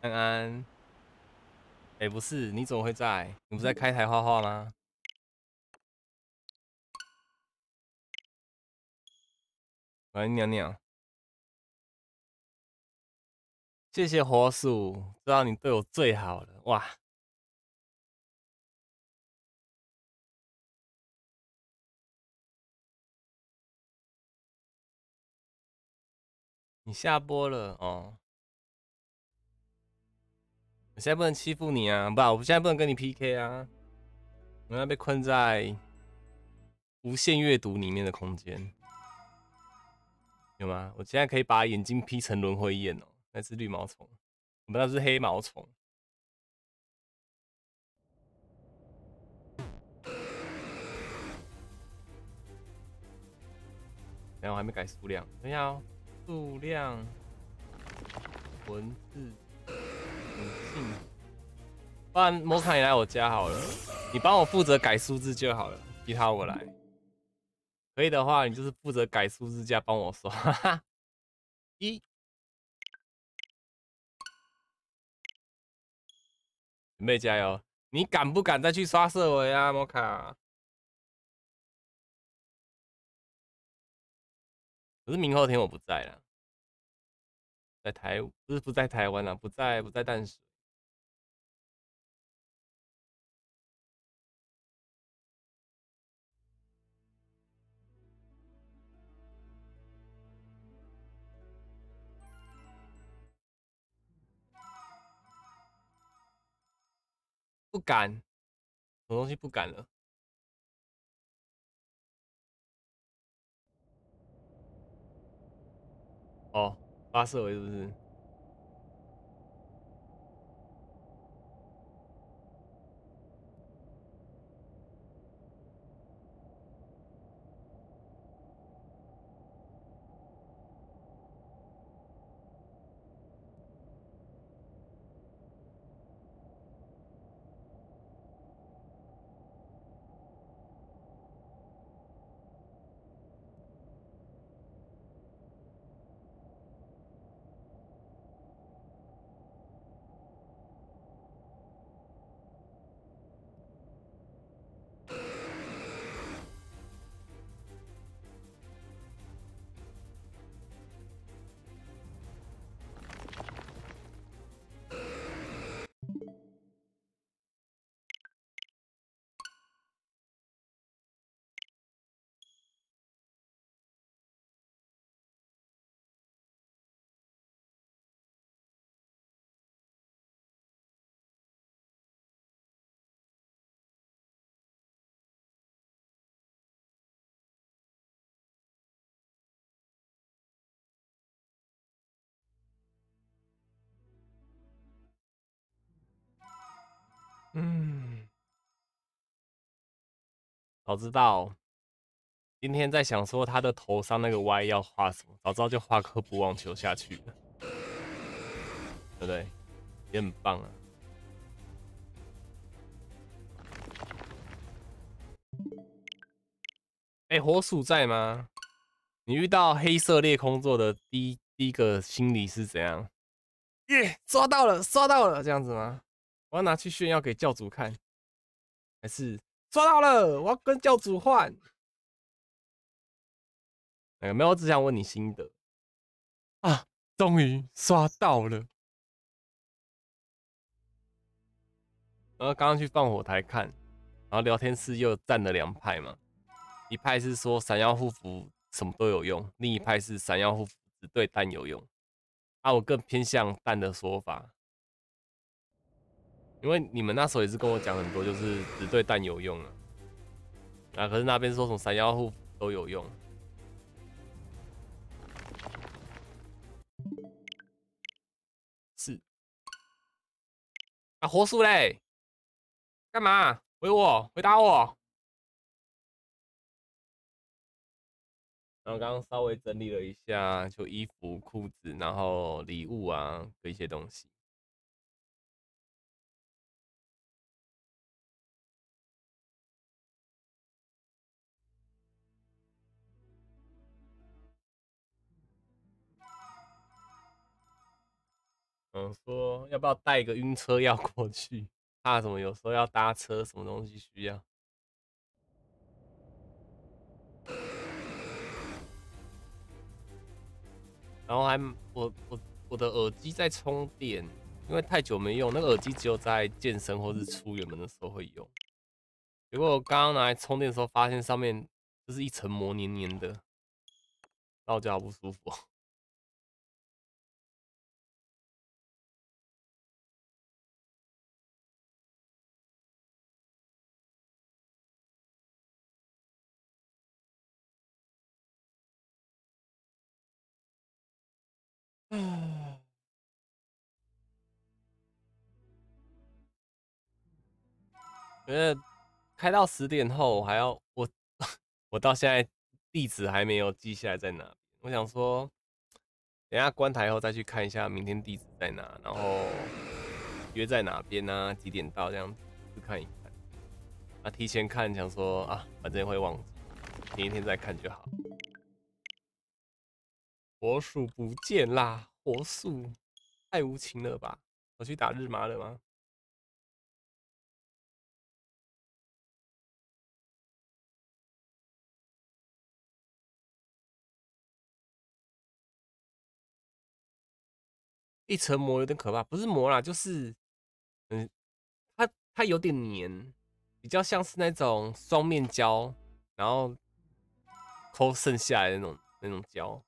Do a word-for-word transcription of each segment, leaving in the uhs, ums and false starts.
安安，哎、欸，不是，你怎么会在？你不是在开台画画吗？我来尿尿。谢谢火鼠，知道你对我最好了，哇！你下播了哦，我现在不能欺负你啊，不，我现在不能跟你 P K 啊，我要被困在无限阅读里面的空间，有吗？我现在可以把眼睛 P 成轮回眼哦，那是绿毛虫，我们那是黑毛虫。然后我还没改数量，等一下哦，数量、文字、文信，不然摩卡你来我家好了，你帮我负责改数字就好了，其他我来。可以的话，你就是负责改数字加帮我刷，哈哈。一，准备加油！你敢不敢再去刷色维啊，摩卡？可是明后天我不在了，在台不是不在台湾了，不在不在淡水。不敢，什么东西不敢了？哦，发色维是不是？嗯，早知道今天在想说他的头上那个 Y 要画什么，早知道就画颗捕网球下去了，对不对？也很棒啊。哎、欸，火鼠在吗？你遇到黑色裂空座的第一第一个心理是怎样？耶、yeah, 刷到了，刷到了，这样子吗？我要拿去炫耀给教主看，还是刷到了？我要跟教主换。哎，没有，我只想问你心得啊！终于刷到了。然后刚刚去放火台看，然后聊天室又站了两派嘛，一派是说闪耀护符什么都有用，另一派是闪耀护符只对蛋有用。啊，我更偏向蛋的说法，因为你们那时候也是跟我讲很多，就是只对蛋有用啊。啊，可是那边说什么闪耀护符都有用。是啊，火鼠嘞，干嘛？回我，回答我。然后刚刚稍微整理了一下，就衣服、裤子，然后礼物啊，这一些东西。嗯想说要不要带一个晕车药过去，怕什么有时候要搭车，什么东西需要。然后还我我我的耳机在充电，因为太久没用，那个耳机只有在健身或是出远门的时候会用。结果我刚刚拿来充电的时候，发现上面就是一层膜黏黏的，让我觉得好不舒服。嗯，觉得开到十点后，我还要我我到现在地址还没有记下来在哪。我想说，等下关台后再去看一下明天地址在哪，然后约在哪边啊，几点到这样子去看一看。啊，提前看想说啊，反正会忘记，前一天再看就好。火鼠不见啦，火鼠太无情了吧？我去打日麻了吗？一层膜有点可怕，不是膜啦，就是嗯，它它有点黏，比较像是那种双面胶，然后抠剩下来的那种那种胶。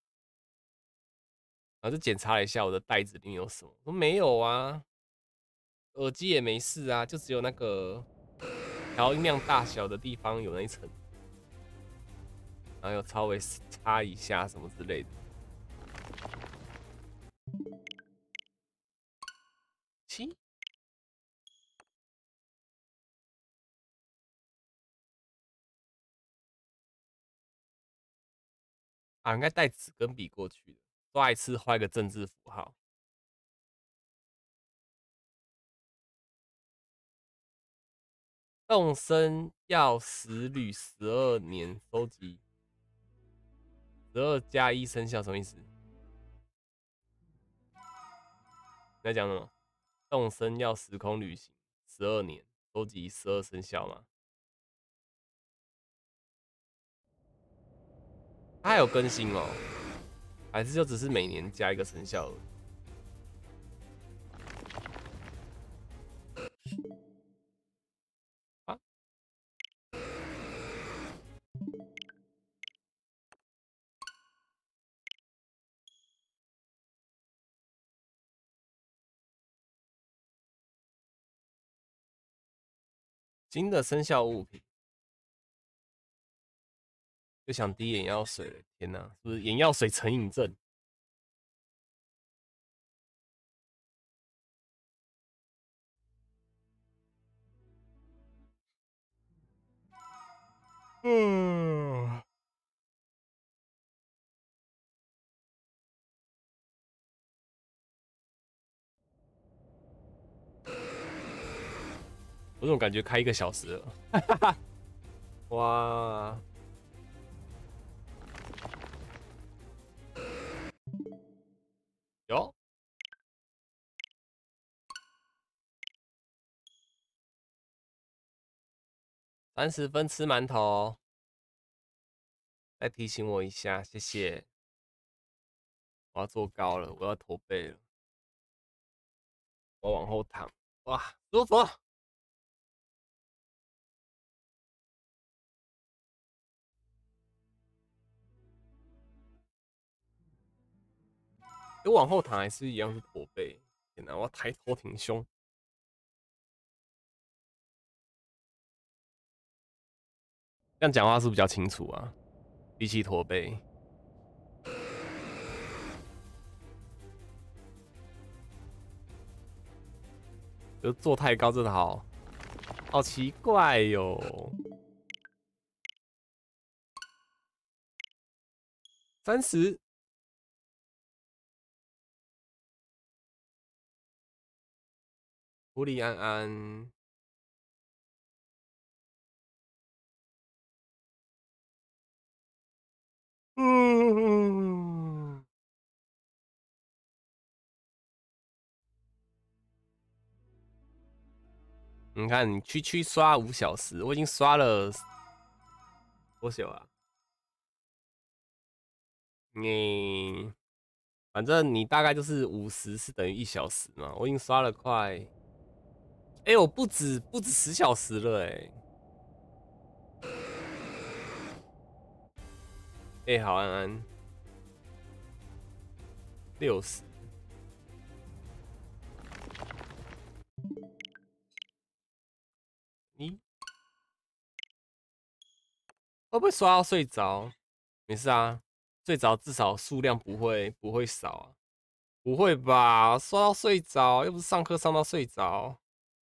然后就检查了一下我的袋子里面有什么，我说没有啊，耳机也没事啊，就只有那个调音量大小的地方有那一层，然后有稍微擦一下什么之类的。七啊，应该带纸跟笔过去的，刷一次画一个正字符号。动身要十旅十二年收集十二加一生肖什么意思？你在讲什么？动身要时空旅行十二年，收集十二生肖吗？它还有更新哦，还是就只是每年加一个生肖而已？啊，新的生肖物品，就想滴眼药水了。天哪，是不是眼药水成瘾症？嗯，我怎么感觉开一个小时了？哇，有三十分吃馒头，再提醒我一下，谢谢。我要坐高了，我要驼背了，我往后躺，哇，舒服。我往后躺还是一样是驼背。天哪，我要抬头挺胸。这样讲话是不是比较清楚啊？比起驼背，就坐太高真的好好奇怪哟。三十，狐狸安安，嗯， 你看，你区区刷五小时，我已经刷了多久啊？你反正你大概就是五十是等于一小时嘛，我已经刷了快，哎、欸，我不止不止十小时了、欸，哎，哎，好安安，六十，你会不会刷到睡着？没事啊，睡着至少数量不会不会少啊。不会吧？刷到睡着，又不是上课上到睡着。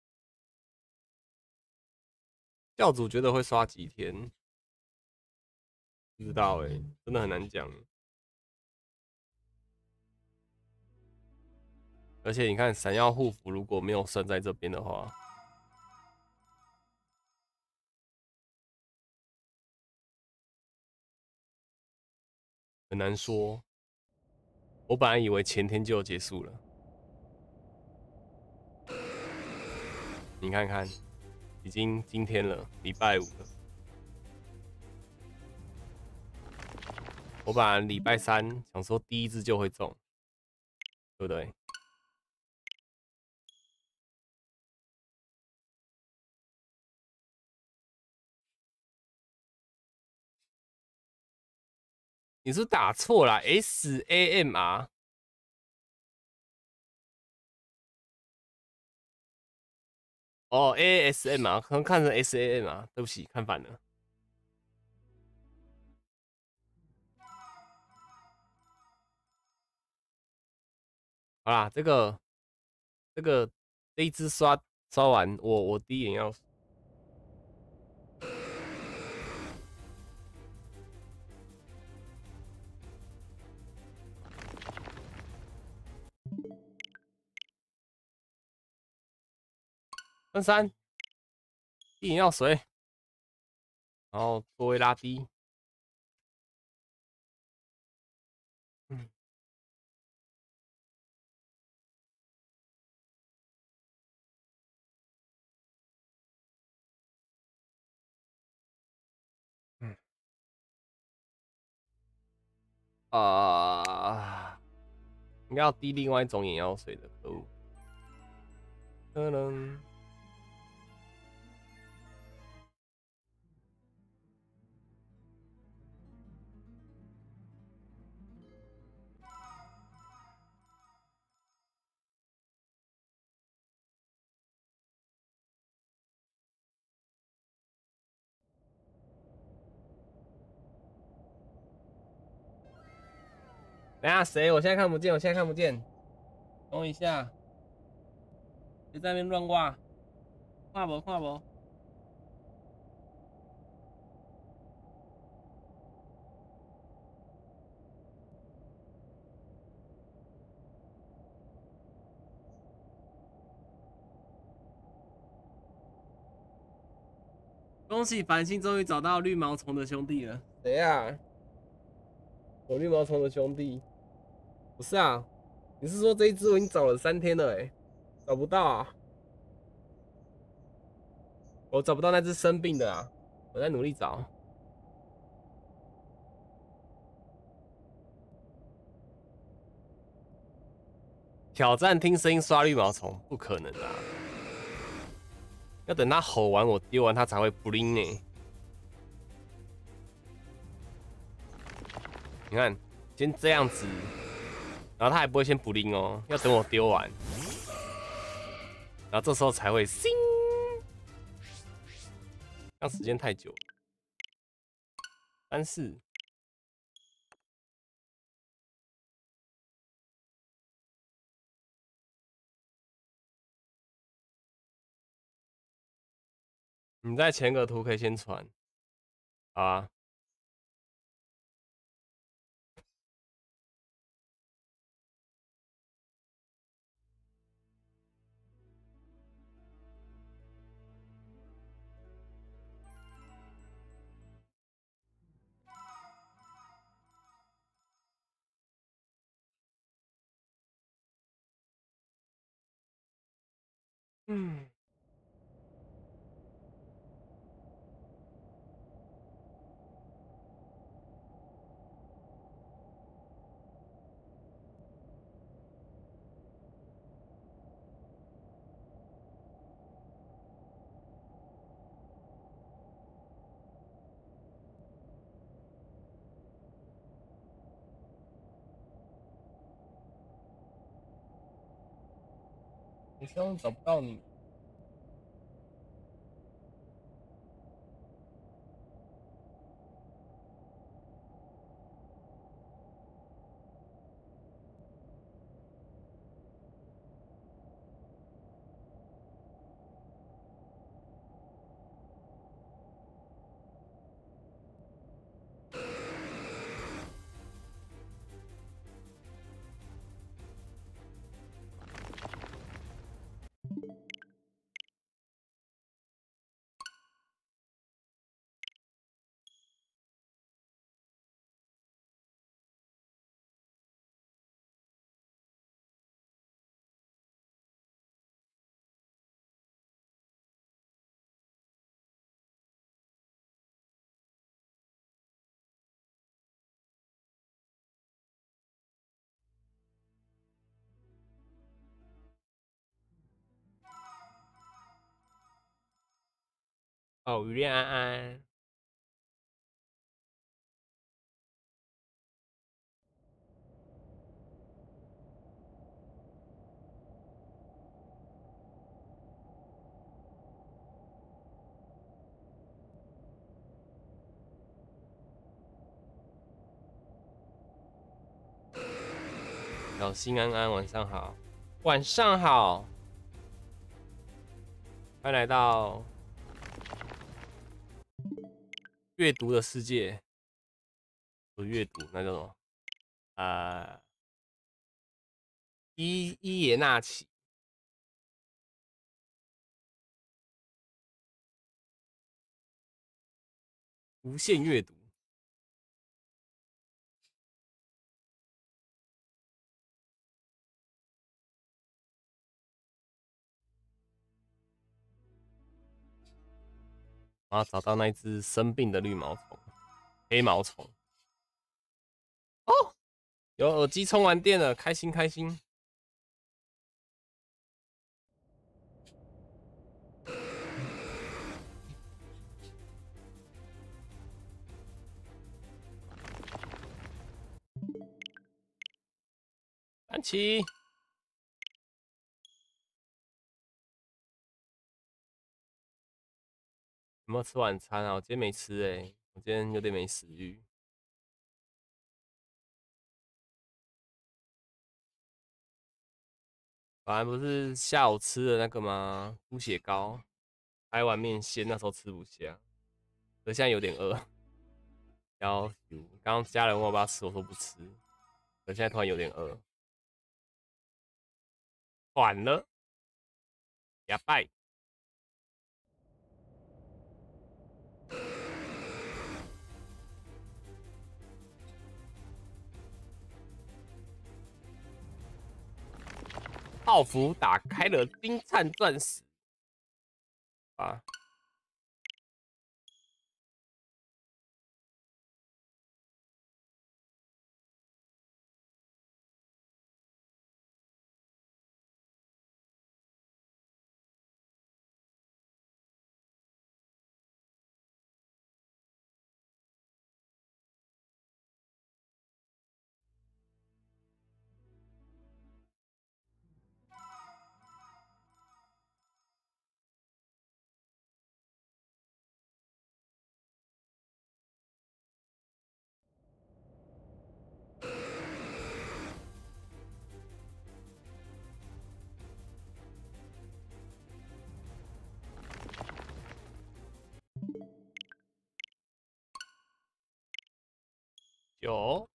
教主觉得会刷几天？不知道哎、欸，真的很难讲。而且你看，闪耀护符如果没有算在这边的话，很难说。我本来以为前天就要结束了，你看看，已经今天了，礼拜五了。我本来礼拜三想说第一支就会中，对不对？你是打错了 ，S A M R。哦，A S M R，可能看成 S A M 啊，对不起，看反了。好啦，这个这个这一支刷刷完，我我第一眼要分三，第一眼要水，然后座位拉低。嗯嗯啊，应该要滴另外一种眼药水的，可恶。可能等下谁？我现在看不见，我现在看不见。等我一下，别在那边乱挖，画不画不？恭喜繁星终于找到绿毛虫的兄弟了。谁呀？我绿毛虫的兄弟？不是啊，你是说这一只我已经找了三天了、欸，哎，找不到啊？我找不到那只生病的啊，我在努力找。挑战听声音刷绿毛虫，不可能啊！要等它吼完，我丢完它才会不灵呢。你看，先这样子，然后它还不会先不灵哦，要等我丢完，然后这时候才会星。这样时间太久。三四，你再前个图可以先传，好啊。嗯。 我希望找不到你。哦，雨恋安安，小新安安，晚上好，晚上好，欢迎来到阅读的世界。不是阅读，那叫什么？呃，伊伊耶纳奇。无限阅读，然后找到那一只生病的绿毛虫、黑毛虫。哦，有耳机充完电了，开心开心。安琪，有没有吃晚餐啊？我今天没吃哎、欸，我今天有点没食欲。本来不是下午吃的那个吗？猪血糕，还碗面线，那时候吃不下，可现在有点饿。然后刚刚家人问我要不要吃，我说不吃，可现在突然有点饿，缓了，哑拜。泡芙打开了金灿钻石啊！九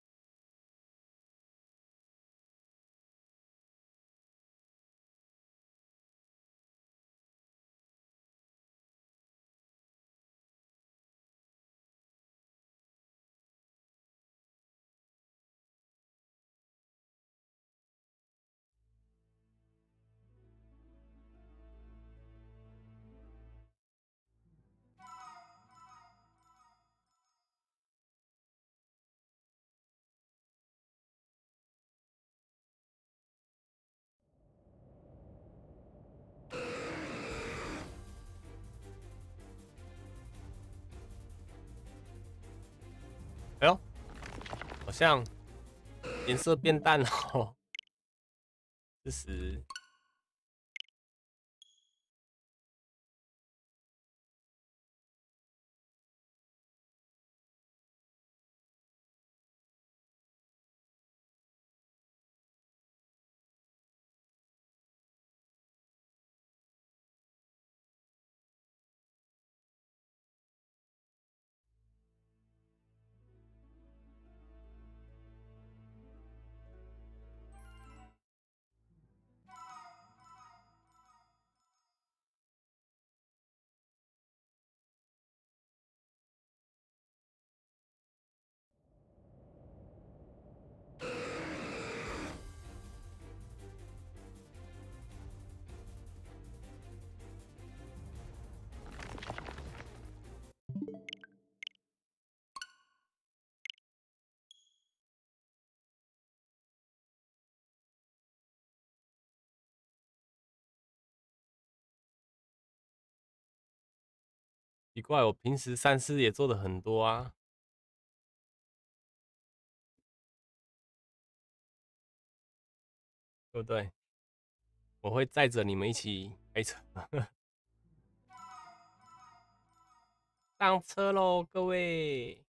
哎呦，好像颜色变淡了哦，四十。 奇怪，我平时善事也做的很多啊，对不对？我会载着你们一起开车，上车喽，各位！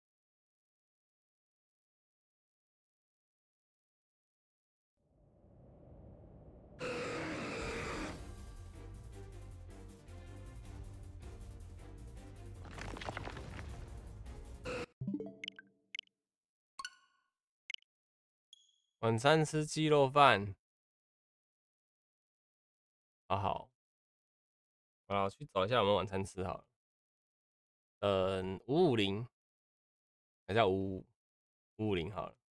晚餐吃鸡肉饭，好好，好，去找一下我们晚餐吃好了。嗯，五五零，还叫五五五五零好了。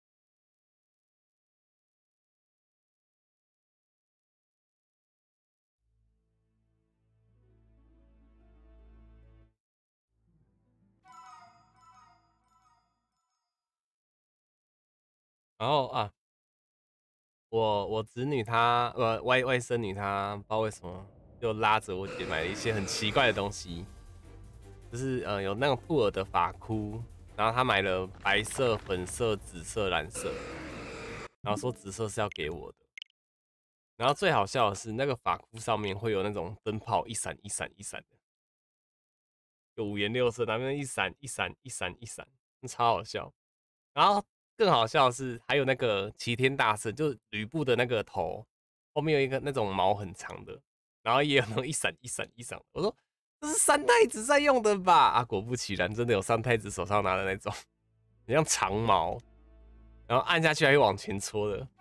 然后啊，我我侄女她呃外外甥女她不知道为什么就拉着我姐买了一些很奇怪的东西，就是呃有那种兔耳的发箍，然后她买了白色、粉色、紫色、蓝色，然后说紫色是要给我的。然后最好笑的是那个发箍上面会有那种灯泡一闪一闪一闪的，有五颜六色，那边一闪一闪一闪一闪，超好笑。然后更好笑的是，还有那个齐天大圣，就是吕布的那个头后面有一个那种毛很长的，然后也有那种一闪一闪一闪。我说这是三太子在用的吧？啊，果不其然，真的有三太子手上拿的那种，很像长矛，然后按下去还会往前戳的。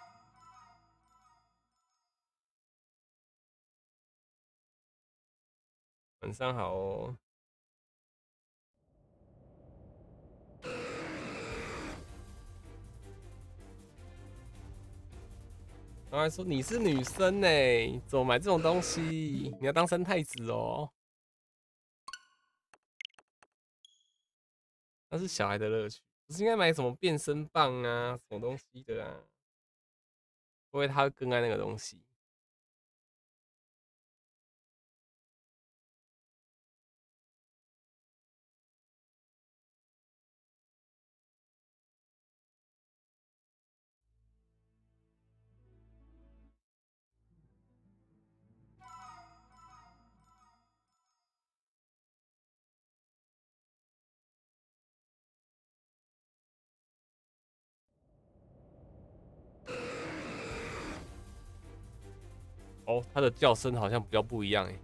晚上好哦。然后还说你是女生呢，怎么买这种东西？你要当三太子哦？那是小孩的乐趣，不是应该买什么变身棒啊，什么东西的啊？因为他会更爱那个东西。哦，它的叫声好像比较不一样哎。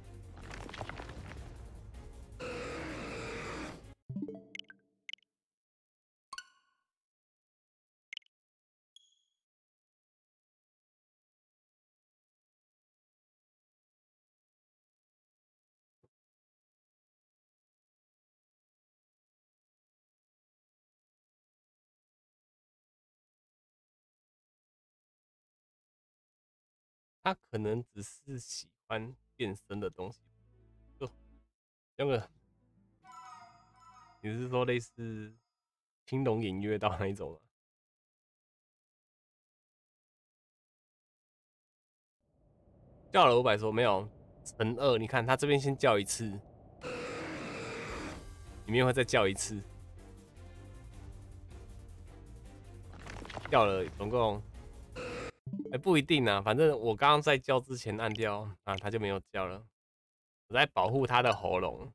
它可能只是喜欢变身的东西，就那个你是说类似青龙偃月刀那一种吗？叫了五百说没有乘二，你看他这边先叫一次，里面会再叫一次，叫了总共，哎、欸、不一定啊，反正我刚刚在叫之前按掉啊，他就没有叫了，我在保护他的喉咙。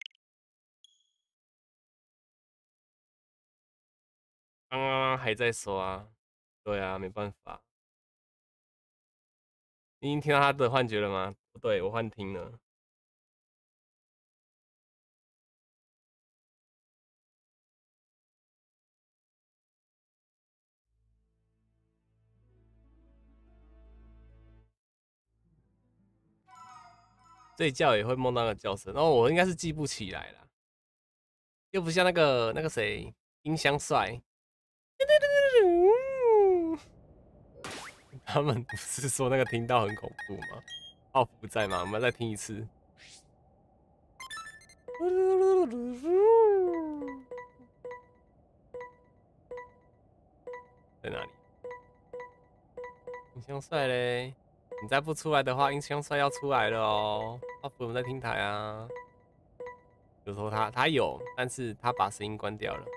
刚刚还在说啊，对啊，没办法。你已经听到他的幻觉了吗？不对，我幻听了。睡觉也会梦到那个叫声，然后我应该是记不起来了，又不像那个那个谁音箱帅，他们不是说那个听到很恐怖吗？奥福在吗？我们再听一次。在哪里？音箱帅嘞！你再不出来的话，音箱帅要出来了哦。奥福我们在听台啊。 就说他他有，但是他把声音关掉了。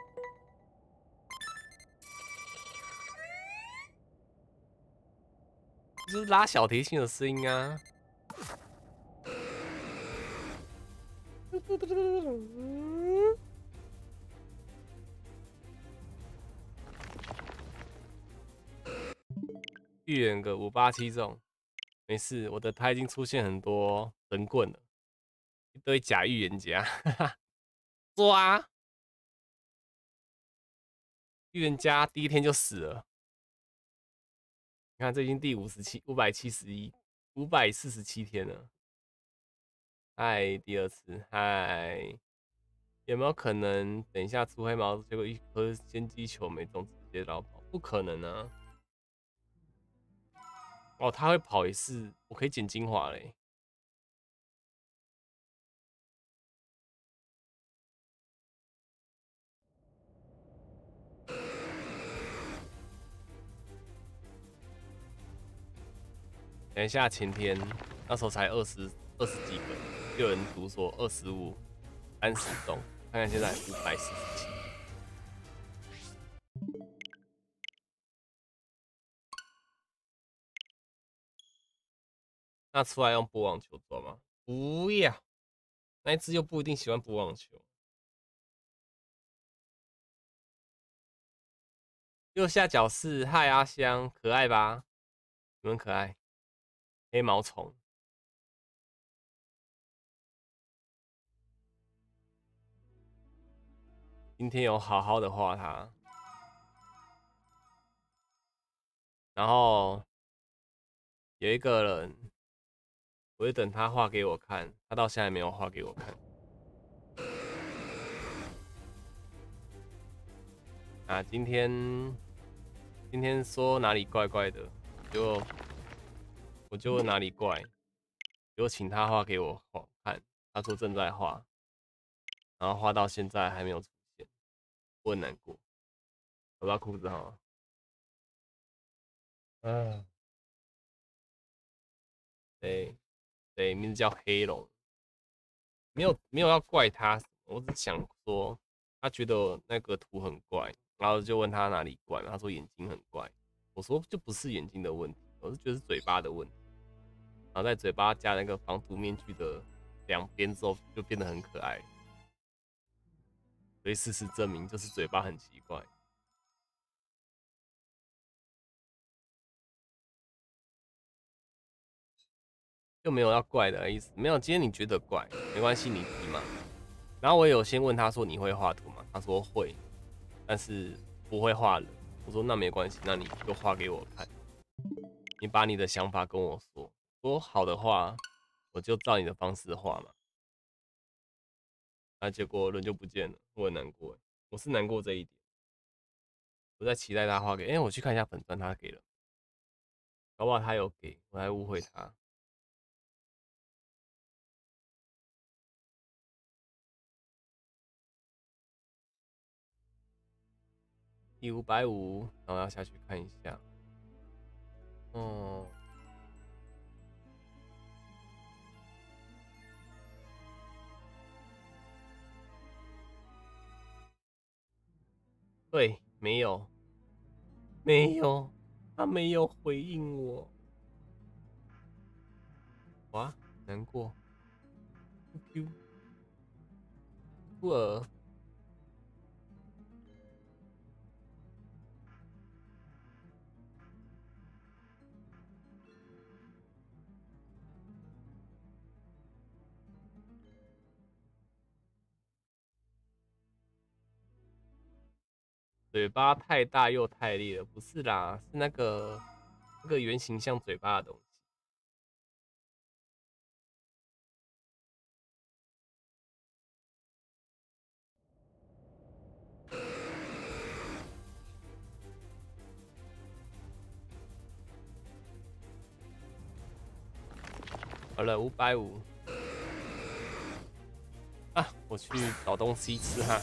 就是拉小提琴的声音啊。预言个五八七中，没事，我的他已经出现很多神棍了，一堆假预言家，抓预言家第一天就死了。你看，这已经第五十七、五百七十一、五百四十七天了。嗨，第二次，嗨，有没有可能等一下出黑毛，结果一颗先机球没中，直接绕跑？不可能啊！哦，他会跑也是，我可以捡精华嘞。等一下前天那时候才二十二十几个，就有人读说二十五、三十中，看看现在五百四十七。那出来用波网球抓吗？不要，那一只又不一定喜欢波网球。右下角是嗨阿香，可爱吧？你们可爱，黑毛虫。今天有好好的画它，然后有一个人，我就等他画给我看，他到现在没有画给我看。啊，今天今天说哪里怪怪的，就我就问哪里怪，就请他画给我看，他说正在画，然后画到现在还没有出现，我很难过，我要裤子哈。嗯，对对，名字叫黑龙，没有没有要怪他，我只想说他觉得那个图很怪，然后就问他哪里怪，他说眼睛很怪，我说就不是眼睛的问题，我是觉得是嘴巴的问题，然后在嘴巴加那个防毒面具的两边之后，就变得很可爱，所以事实证明就是嘴巴很奇怪。又没有要怪的意思，没有。今天你觉得怪，没关系，你提嘛。然后我也有先问他说你会画图吗？他说会，但是不会画人。我说那没关系，那你就画给我看。你把你的想法跟我说，说好的话，我就照你的方式画嘛。那结果人就不见了，我很难过。我是难过这一点，我在期待他画给。哎、欸，我去看一下粉钻，他给了，搞不好他有给，我还误会他。第五百五，然后要下去看一下。哦、嗯。对，没有，没有，他没有回应我，哇，难过。Q Q， 酷儿，嘴巴太大又太烈了，不是啦，是那个那个圆形像嘴巴的东西。好了，五百五。啊，我去找东西吃哈。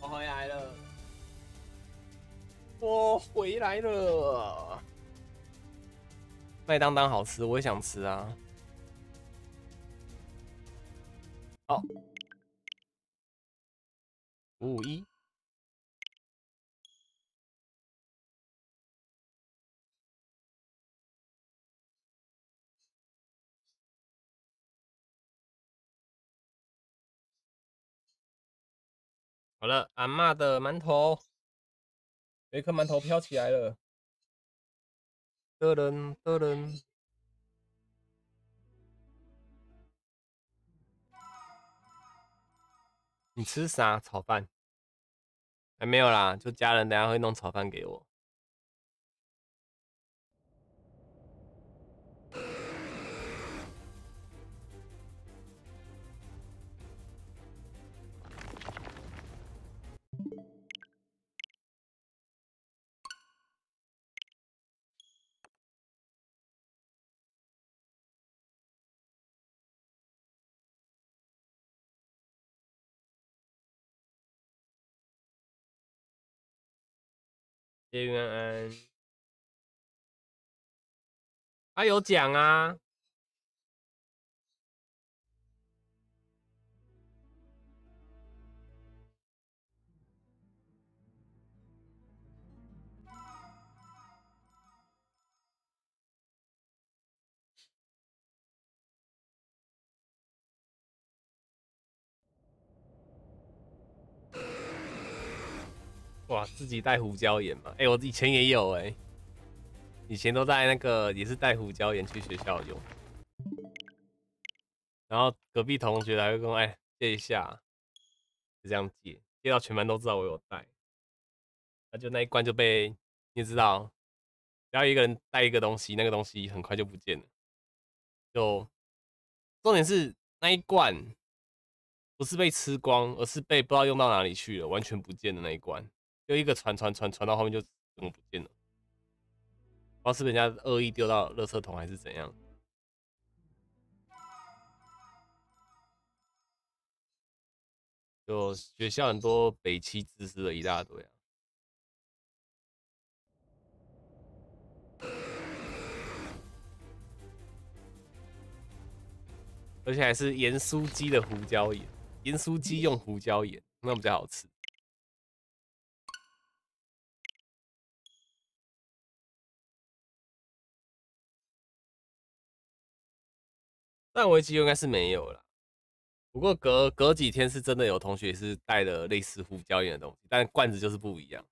我回来了，我回来了。麦当当好吃，我也想吃啊。好，五五一。好了，阿嬷的馒头，有一颗馒头飘起来了。噔噔噔噔。你吃啥？炒饭？还没有啦，就家人等下会弄炒饭给我。谢元安，他有奖啊。哇，自己带胡椒盐嘛？哎、欸，我以前也有哎、欸，以前都在那个也是带胡椒盐去学校用，然后隔壁同学还会跟我哎、欸、借一下，就这样借，借到全班都知道我有带，那就那一关就被你也知道，只要一个人带一个东西，那个东西很快就不见了。就重点是那一罐不是被吃光，而是被不知道用到哪里去了，完全不见的那一罐，就一个传传传传到后面就怎么不见了。不知道是人家恶意丢到垃圾桶还是怎样。就学校很多北七知识的一大堆啊，而且还是盐酥鸡的胡椒盐，盐酥鸡用胡椒盐，那比较好吃。但维基应该是没有啦。不过隔隔几天是真的有同学是带了类似胡椒盐的东西，但罐子就是不一样，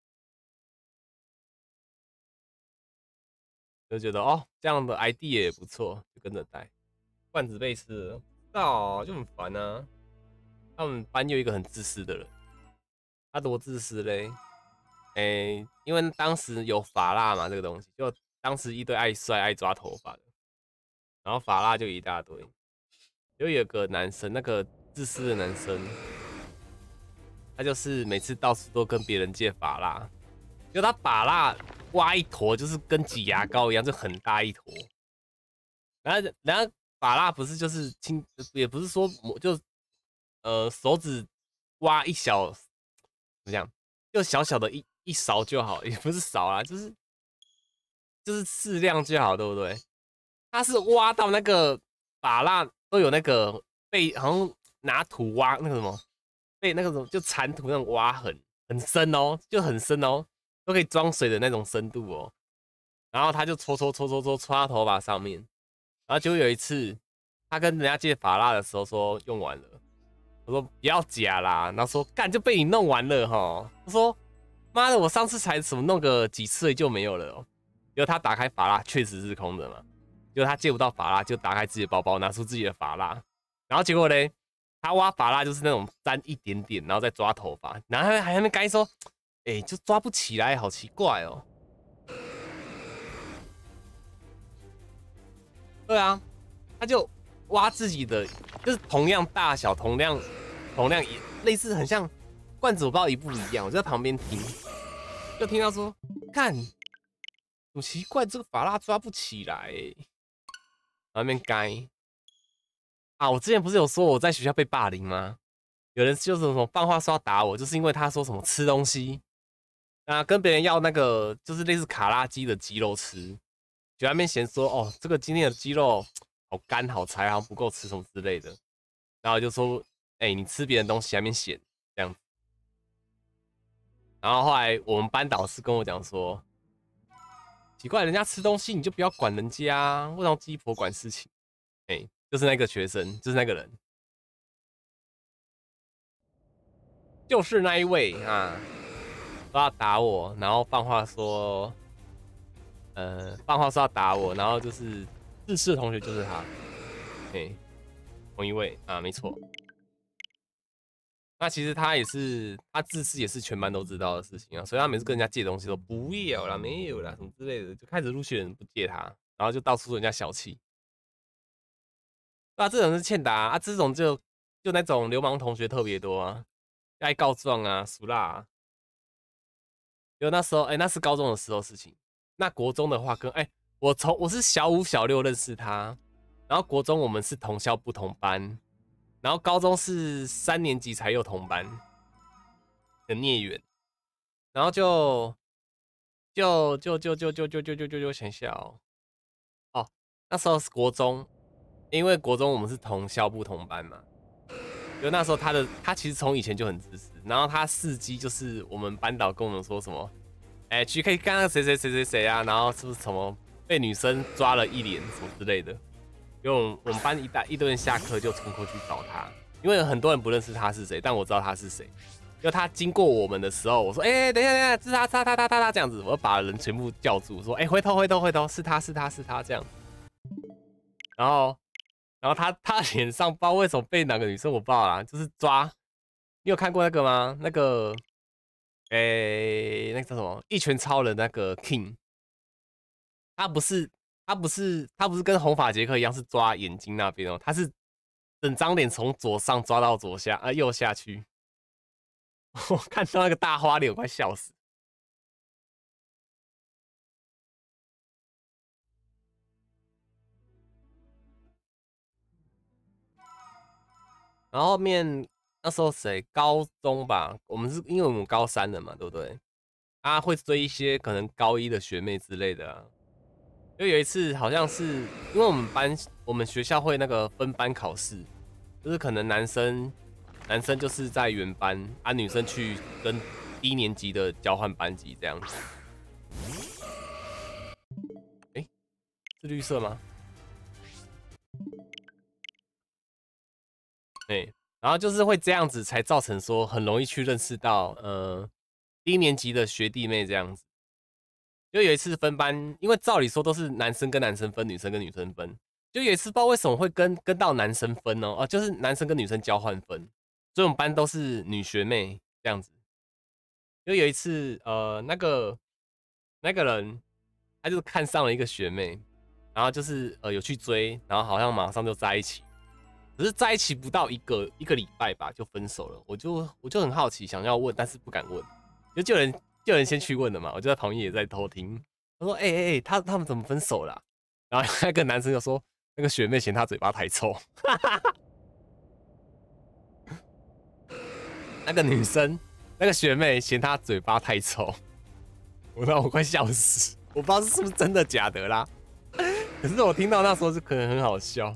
就觉得哦这样的 idea 也不错，就跟着带。罐子被吃了，到就很烦啊。他们班有一个很自私的人，他多自私嘞？哎、欸，因为当时有发蜡嘛，这个东西，就当时一堆爱帅爱抓头发的，然后发蜡就一大堆。就有个男生，那个自私的男生，他就是每次到处都跟别人借发蜡，就他把蜡挖一坨，就是跟挤牙膏一样，就很大一坨。然后，然后把蜡不是就是轻，也不是说就呃手指挖一小，怎么讲，就小小的一一勺就好，也不是勺啦，就是就是适量就好，对不对？他是挖到那个把蜡都有那个被好像拿土挖那个什么，被那个什么就铲土那种挖痕很深哦，就很深哦，都可以装水的那种深度哦。然后他就搓搓搓搓搓搓到头发上面，然后就有一次他跟人家借发蜡的时候说用完了，我说不要假啦，然后说干就被你弄完了哈。我说妈的，我上次才什么弄个几次就没有了哦。结果他打开发蜡确实是空的嘛，结果他借不到发蜡，就打开自己的包包拿出自己的发蜡，然后结果嘞，他挖发蜡就是那种沾一点点，然后再抓头发，然后还还还没该说，哎、欸，就抓不起来，好奇怪哦。对啊，他就挖自己的，就是同样大小、同样同样也类似，很像罐子，我不知道一不一样。我就在旁边听，就听到说，看，很奇怪，这个法拉抓不起来、欸，然后那边该啊，我之前不是有说我在学校被霸凌吗？ 有人就是什么放话说要打我，就是因为他说什么吃东西，啊，跟别人要那个就是类似卡拉鸡的鸡肉吃，就那边嫌说哦，这个今天的鸡肉好干好柴，好像不够吃什么之类的，然后就说，哎、欸，你吃别人东西还没嫌这样子。然后后来我们班导师跟我讲说，奇怪，人家吃东西你就不要管人家啊，为什么鸡婆管事情？哎、欸，就是那个学生，就是那个人。就是那一位啊，说要打我，然后放话说，呃，放话说要打我，然后就是自视的同学就是他，哎、欸，同一位啊，没错。那其实他也是，他自视也是全班都知道的事情啊，所以他每次跟人家借东西都不要啦，没有啦，什么之类的，就开始陆续人不借他，然后就到处说人家小气。那、啊、这种是欠打 啊, 啊，这种就就那种流氓同学特别多啊，爱告状啊，俗辣啊。因为那时候，哎、欸，那是高中的时候事情。那国中的话跟，跟、欸、哎，我从我是小五小六认识他，然后国中我们是同校不同班，然后高中是三年级才有同班，很孽缘。然后就就就就就就就就就就就想想哦，哦，那时候是国中，因为国中我们是同校不同班嘛。就那时候他的他其实从以前就很自私，然后他伺机就是我们班导跟我们说什么，哎、欸，去可以看看谁谁谁谁谁啊，然后是不是什么被女生抓了一脸什么之类的，因为我们班一大一堆人下课就冲过去找他，因为很多人不认识他是谁，但我知道他是谁。就他经过我们的时候，我说，哎、欸，等一下等一下，这是他他他他他他这样子，我就把人全部叫住，说，哎、欸，回头回头回头，是他是他是他这样，然后。然后他他脸上不知道为什么被哪个女生我不知道啦，就是抓。你有看过那个吗？那个，诶、欸，那个叫什么？一拳超人那个 King， 他不是他不是他不是跟红发杰克一样是抓眼睛那边哦，他是整张脸从左上抓到左下啊右下去。我看到那个大花脸，我快笑死。然后后面那时候谁高中吧，我们是因为我们高三了嘛，对不对？他会追一些可能高一的学妹之类的啊。就有一次好像是因为我们班我们学校会那个分班考试，就是可能男生男生就是在原班啊，女生去跟低年级的交换班级这样子。哎、欸，是绿色吗？哎、欸，然后就是会这样子，才造成说很容易去认识到呃低年级的学弟妹这样子。就有一次分班，因为照理说都是男生跟男生分，女生跟女生分。就有一次不知道为什么会跟跟到男生分哦，哦，就是男生跟女生交换分，所以我们班都是女学妹这样子。就有一次，呃，那个那个人他就是看上了一个学妹，然后就是呃有去追，然后好像马上就在一起，只是在一起不到一个一个礼拜吧就分手了。我就我就很好奇，想要问，但是不敢问，就就有人就有人先去问了嘛，我就在旁边也在偷听。他说：“哎哎哎，他他们怎么分手了啊？”然后那个男生就说：“那个学妹嫌他嘴巴太臭。”那个女生，那个学妹嫌他嘴巴太臭，我让我快笑死，我不知道是不是真的假的啦。可是我听到那时候是可能很好笑。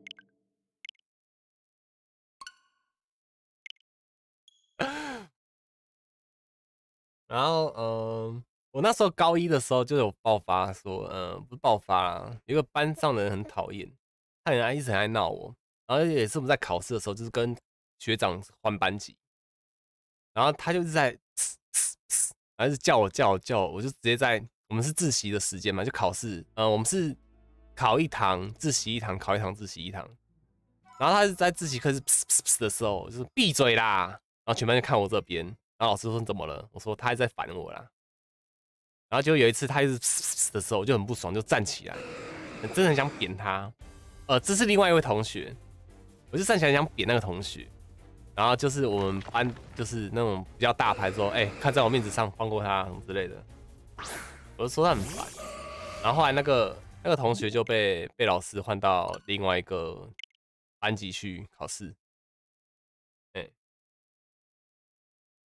然后，嗯、呃，我那时候高一的时候就有爆发说，嗯、呃，不是爆发啦，有个班上的人很讨厌，他很爱一直很爱闹我，然后也是我们在考试的时候，就是跟学长换班级，然后他就是在，还是叫我叫我叫我，我就直接在我们是自习的时间嘛，就考试，呃，我们是考一堂自习一堂，考一堂自习一堂，然后他是在自习课是的时候，就是闭嘴啦，然后全班就看我这边，然后老师说怎么了？我说他还在烦我啦，然后就有一次他一直的时候，我就很不爽，就站起来，真的很想扁他，呃，这是另外一位同学，我就站起来想扁那个同学。然后就是我们班就是那种比较大牌说，哎、欸，看在我面子上放过他之类的，我就说他很烦。然后后来那个那个同学就被被老师换到另外一个班级去考试，哎、欸，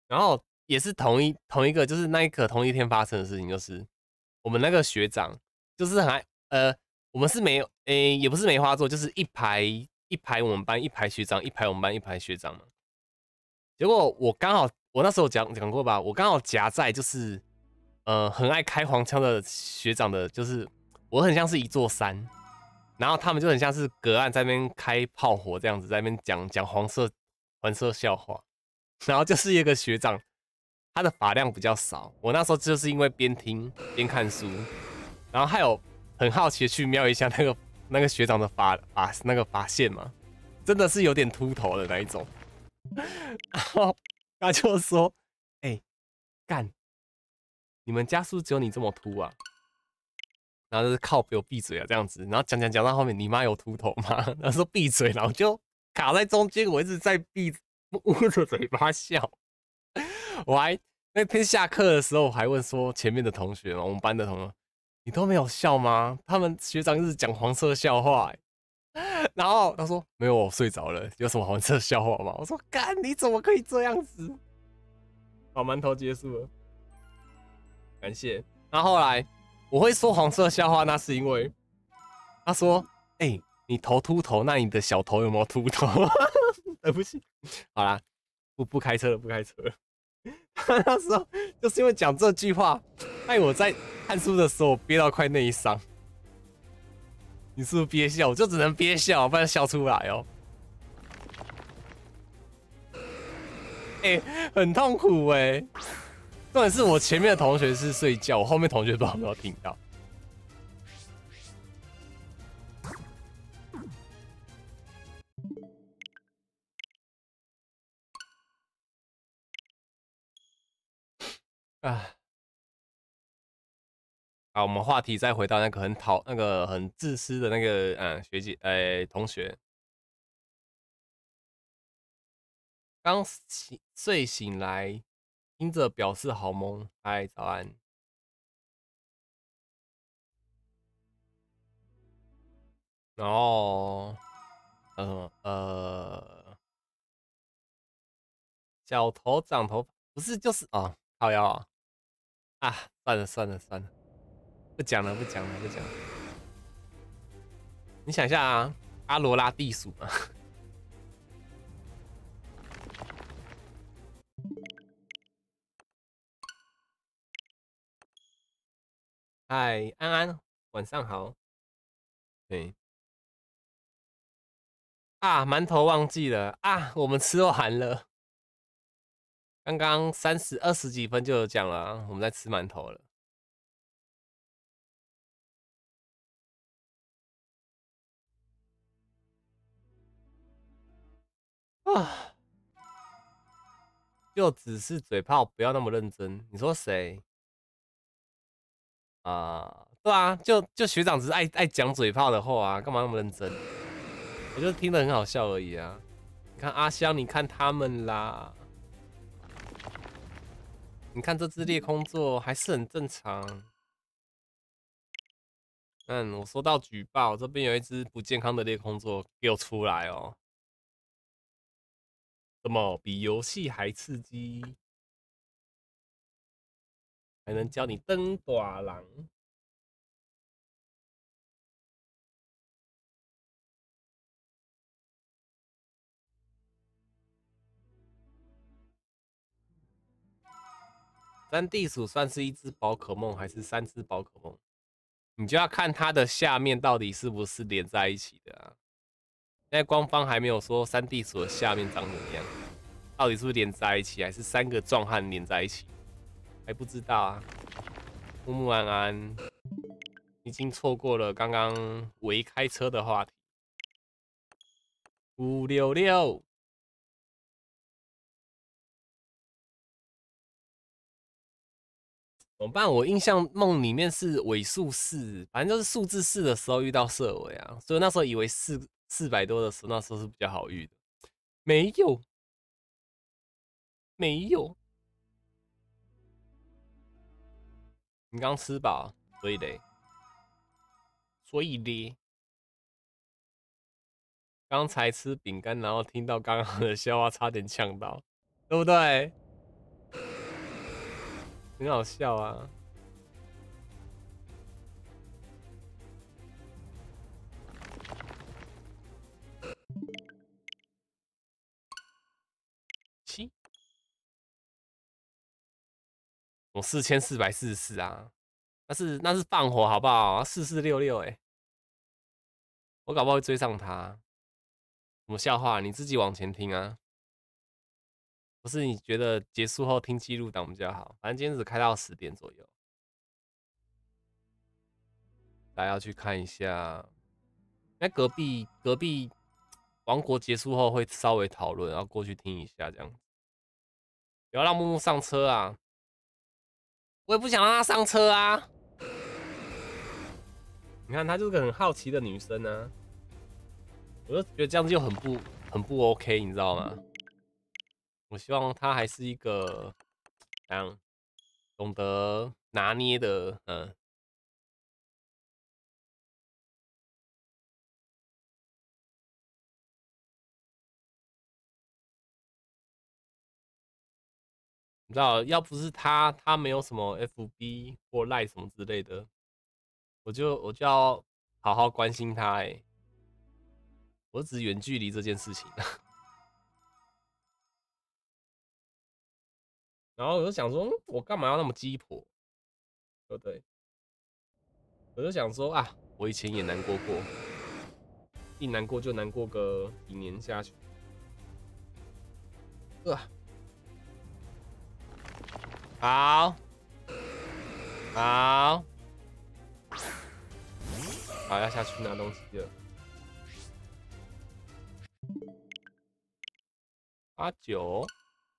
然后也是同一同一个，就是那一刻同一天发生的事情，就是我们那个学长就是很爱呃，我们是没有诶、也不是梅花座，就是一排一排我们班一排学长，一排我们班一排学长嘛。结果我刚好我那时候讲讲过吧，我刚好夹在就是呃很爱开黄腔的学长的，就是我很像是一座山，然后他们就很像是隔岸在那边开炮火这样子，在那边讲讲黄色黄色笑话。然后就是一个学长，他的发量比较少。我那时候就是因为边听边看书，然后还有很好奇的去瞄一下那个那个学长的发发那个发线嘛，真的是有点秃头的那一种。然后他就说：“哎、欸，干，你们家是不是只有你这么秃啊？”然后就是靠给我闭嘴啊这样子，然后讲讲讲到后面，你妈有秃头吗？然后说闭嘴，然后就卡在中间，我一直在闭捂着嘴巴笑。我还那天下课的时候，我还问说前面的同学嘛，我们班的同学，你都没有笑吗？他们学长一直讲黄色笑话、欸，然后他说没有，我睡着了。有什么黄色笑话吗？我说干，你怎么可以这样子？好，馒头结束了，感谢。然后后来我会说黄色笑话，那是因为他说，哎、欸，你头秃头，那你的小头有没有秃头？对不起，好啦，不不开车了，不开车了。他那时候就是因为讲这句话，害我在看书的时候憋到快内伤。你是不是憋笑？我就只能憋笑，不然笑出来哦。哎、欸，很痛苦哎、欸。重点是我前面的同学是睡觉，我后面同学不知道有没有听到。啊。好，我们话题再回到那个很讨、那个很自私的那个嗯学姐，哎、欸、同学，刚醒睡醒来，听着表示好懵，嗨，早安。然后，呃呃，小头长头发，不是就是哦，好呀啊，啊，算了算了算了，不讲了不讲了不讲了。你想一下啊，阿罗拉地鼠嘛。嗨，安安，晚上好。对啊，馒头忘记了啊，我们吃完了。刚刚三十二十几分就有讲了、啊，我们在吃馒头了。啊，就只是嘴炮，不要那么认真。你说谁？啊，对啊，就就学长只是爱爱讲嘴炮的话啊，干嘛那么认真？我就听得很好笑而已啊。你看阿香，你看他们啦，你看这只裂空座还是很正常。嗯，我收到举报，这边有一只不健康的裂空座，给我出来哦！怎么比游戏还刺激？还能教你登短廊？三地鼠算是一只宝可梦还是三只宝可梦？你就要看它的下面到底是不是连在一起的啊。现在官方还没有说三地鼠的下面长怎么样，到底是不是连在一起，还是三个壮汉连在一起，还不知道啊。木木安安，已经错过了刚刚围开车的话题。五六六。怎么办？我印象梦里面是尾数四，反正就是数字四的时候遇到色尾啊，所以那时候以为四四百多的时候，那时候是比较好遇的。没有，没有，你刚吃饱，所以嘞，所以嘞，刚才吃饼干，然后听到刚刚的笑话，差点呛到，对不对？ 很好笑啊。七，我四千四百四十四啊，那是那是放火好不好？四四六六哎，我搞不好会追上他。什么笑话？你自己往前听啊。不是你觉得结束后听记录档比较好？反正今天只开到十点左右。大家要去看一下，那隔壁隔壁王国结束后会稍微讨论，然后过去听一下这样子。不要让木木上车啊！我也不想让他上车啊。你看，她就是个很好奇的女生呢、啊，我就觉得这样子就很不很不 OK， 你知道吗？我希望她还是一个这样懂得拿捏的，嗯。你知道，要不是他，他没有什么 F B 或 Line 什么之类的，我就我就要好好关心他。哎、欸，我只远距离这件事情。然后我就想说，我干嘛要那么鸡婆，对不对？我就想说啊，我以前也难过过，一难过就难过个几年下去。呃，好，好，好，要下去拿东西了。八九，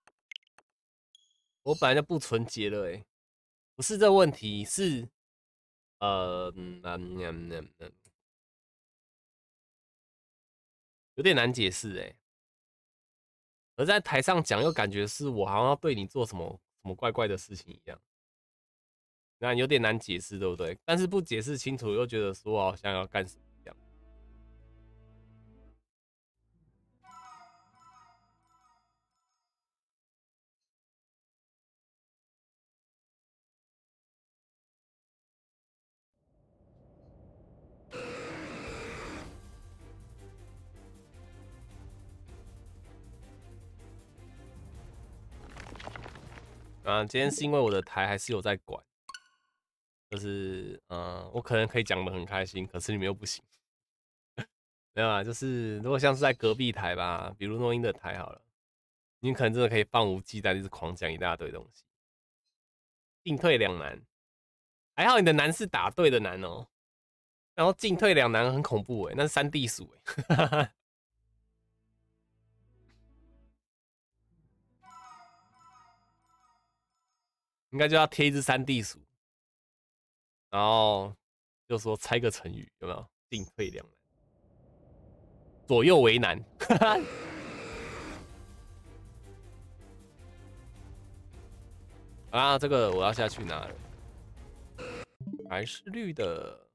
我本来就不纯洁了，哎，不是这问题，是呃，嗯嗯嗯嗯嗯，有点难解释哎。而在台上讲，又感觉是我好像要对你做什么什么怪怪的事情一样，那有点难解释，对不对？但是不解释清楚，又觉得说我好像要干什么一样。啊，今天是因为我的台还是有在管，就是嗯、呃，我可能可以讲的很开心，可是你们又不行。没有啊，就是如果像是在隔壁台吧，比如诺音的台好了，你可能真的可以放无忌惮，就是狂讲一大堆东西，进退两难。还好你的难是打对的难哦，然后进退两难很恐怖哎，那是三地鼠哎。应该就要贴一只三地鼠，然后就说猜个成语有没有？进退两难，左右为难。啊，这个我要下去拿了，还是绿的。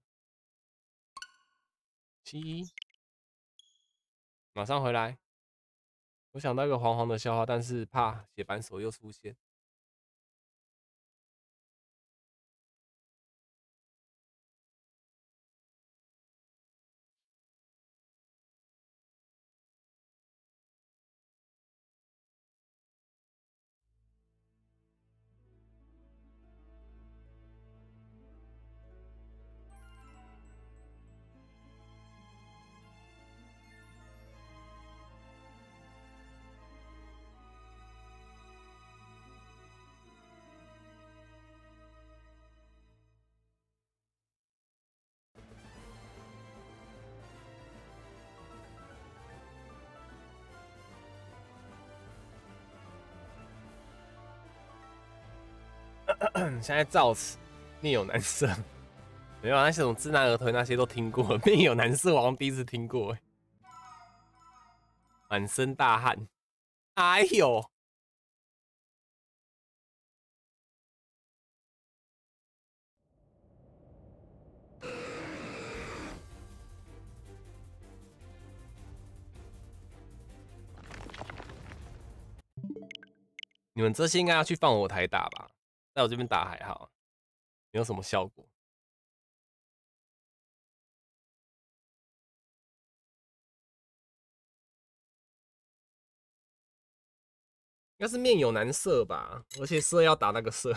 七，马上回来。我想到一个黄黄的笑话，但是怕写板手又出现。现在造词面有难色，没有啊，那些什么知难而退那些都听过，面有难色我好像第一次听过，满身大汗，哎呦！你们这些应该要去放我台打吧？ 在我这边打还好，没有什么效果。应该是面有难色吧，而且色要打那个色。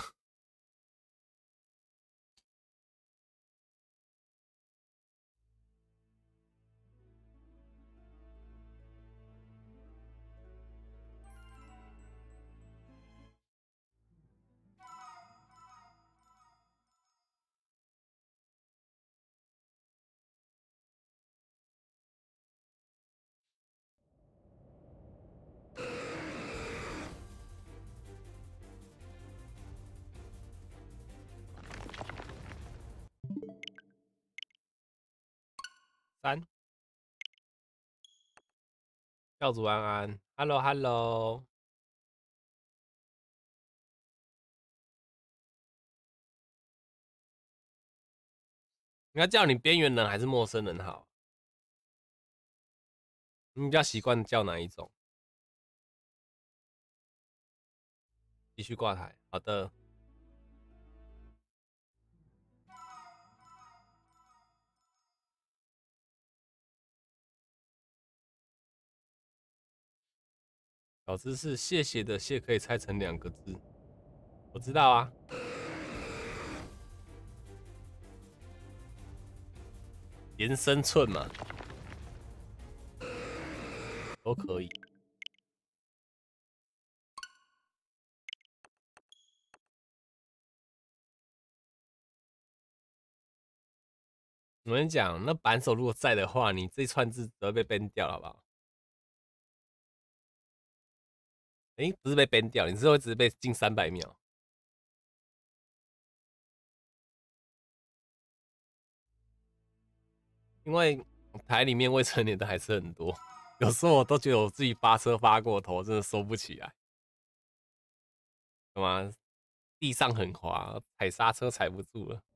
三，教主安安 ，Hello Hello，应该叫你边缘人还是陌生人好？你比较习惯叫哪一种？继续挂台，好的。小知识，谢谢的谢可以拆成两个字，我知道啊。延伸寸嘛，都可以。我跟你讲，那扳手如果在的话，你这串字都会被 ban 掉，好不好？诶、欸，不是被 ban 掉，你是会只是被禁三百秒。因为台里面未成年的还是很多，有时候我都觉得我自己发车发过头，真的收不起来。干嘛？地上很滑，踩刹车踩不住了。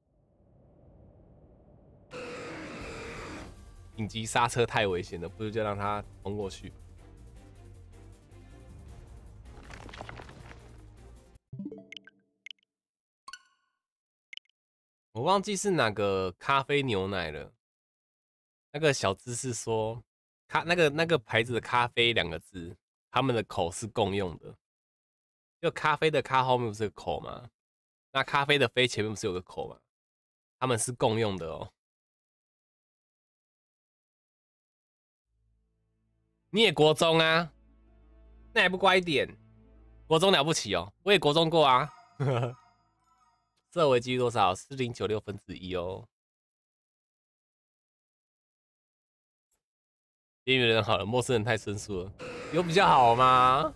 紧急刹车太危险了，不如就让它冲过去。我忘记是哪个咖啡牛奶了。那个小知识说，咖那个那个牌子的咖啡两个字，他们的口是共用的。就咖啡的咖后面不是有个口吗？那咖啡的啡前面不是有个口吗？他们是共用的哦。你也国中啊？那还不乖一点？国中了不起哦，我也国中过啊。这维基多少？四零九六分之一哦。边缘人好了，陌生人太生疏了，有比较好吗？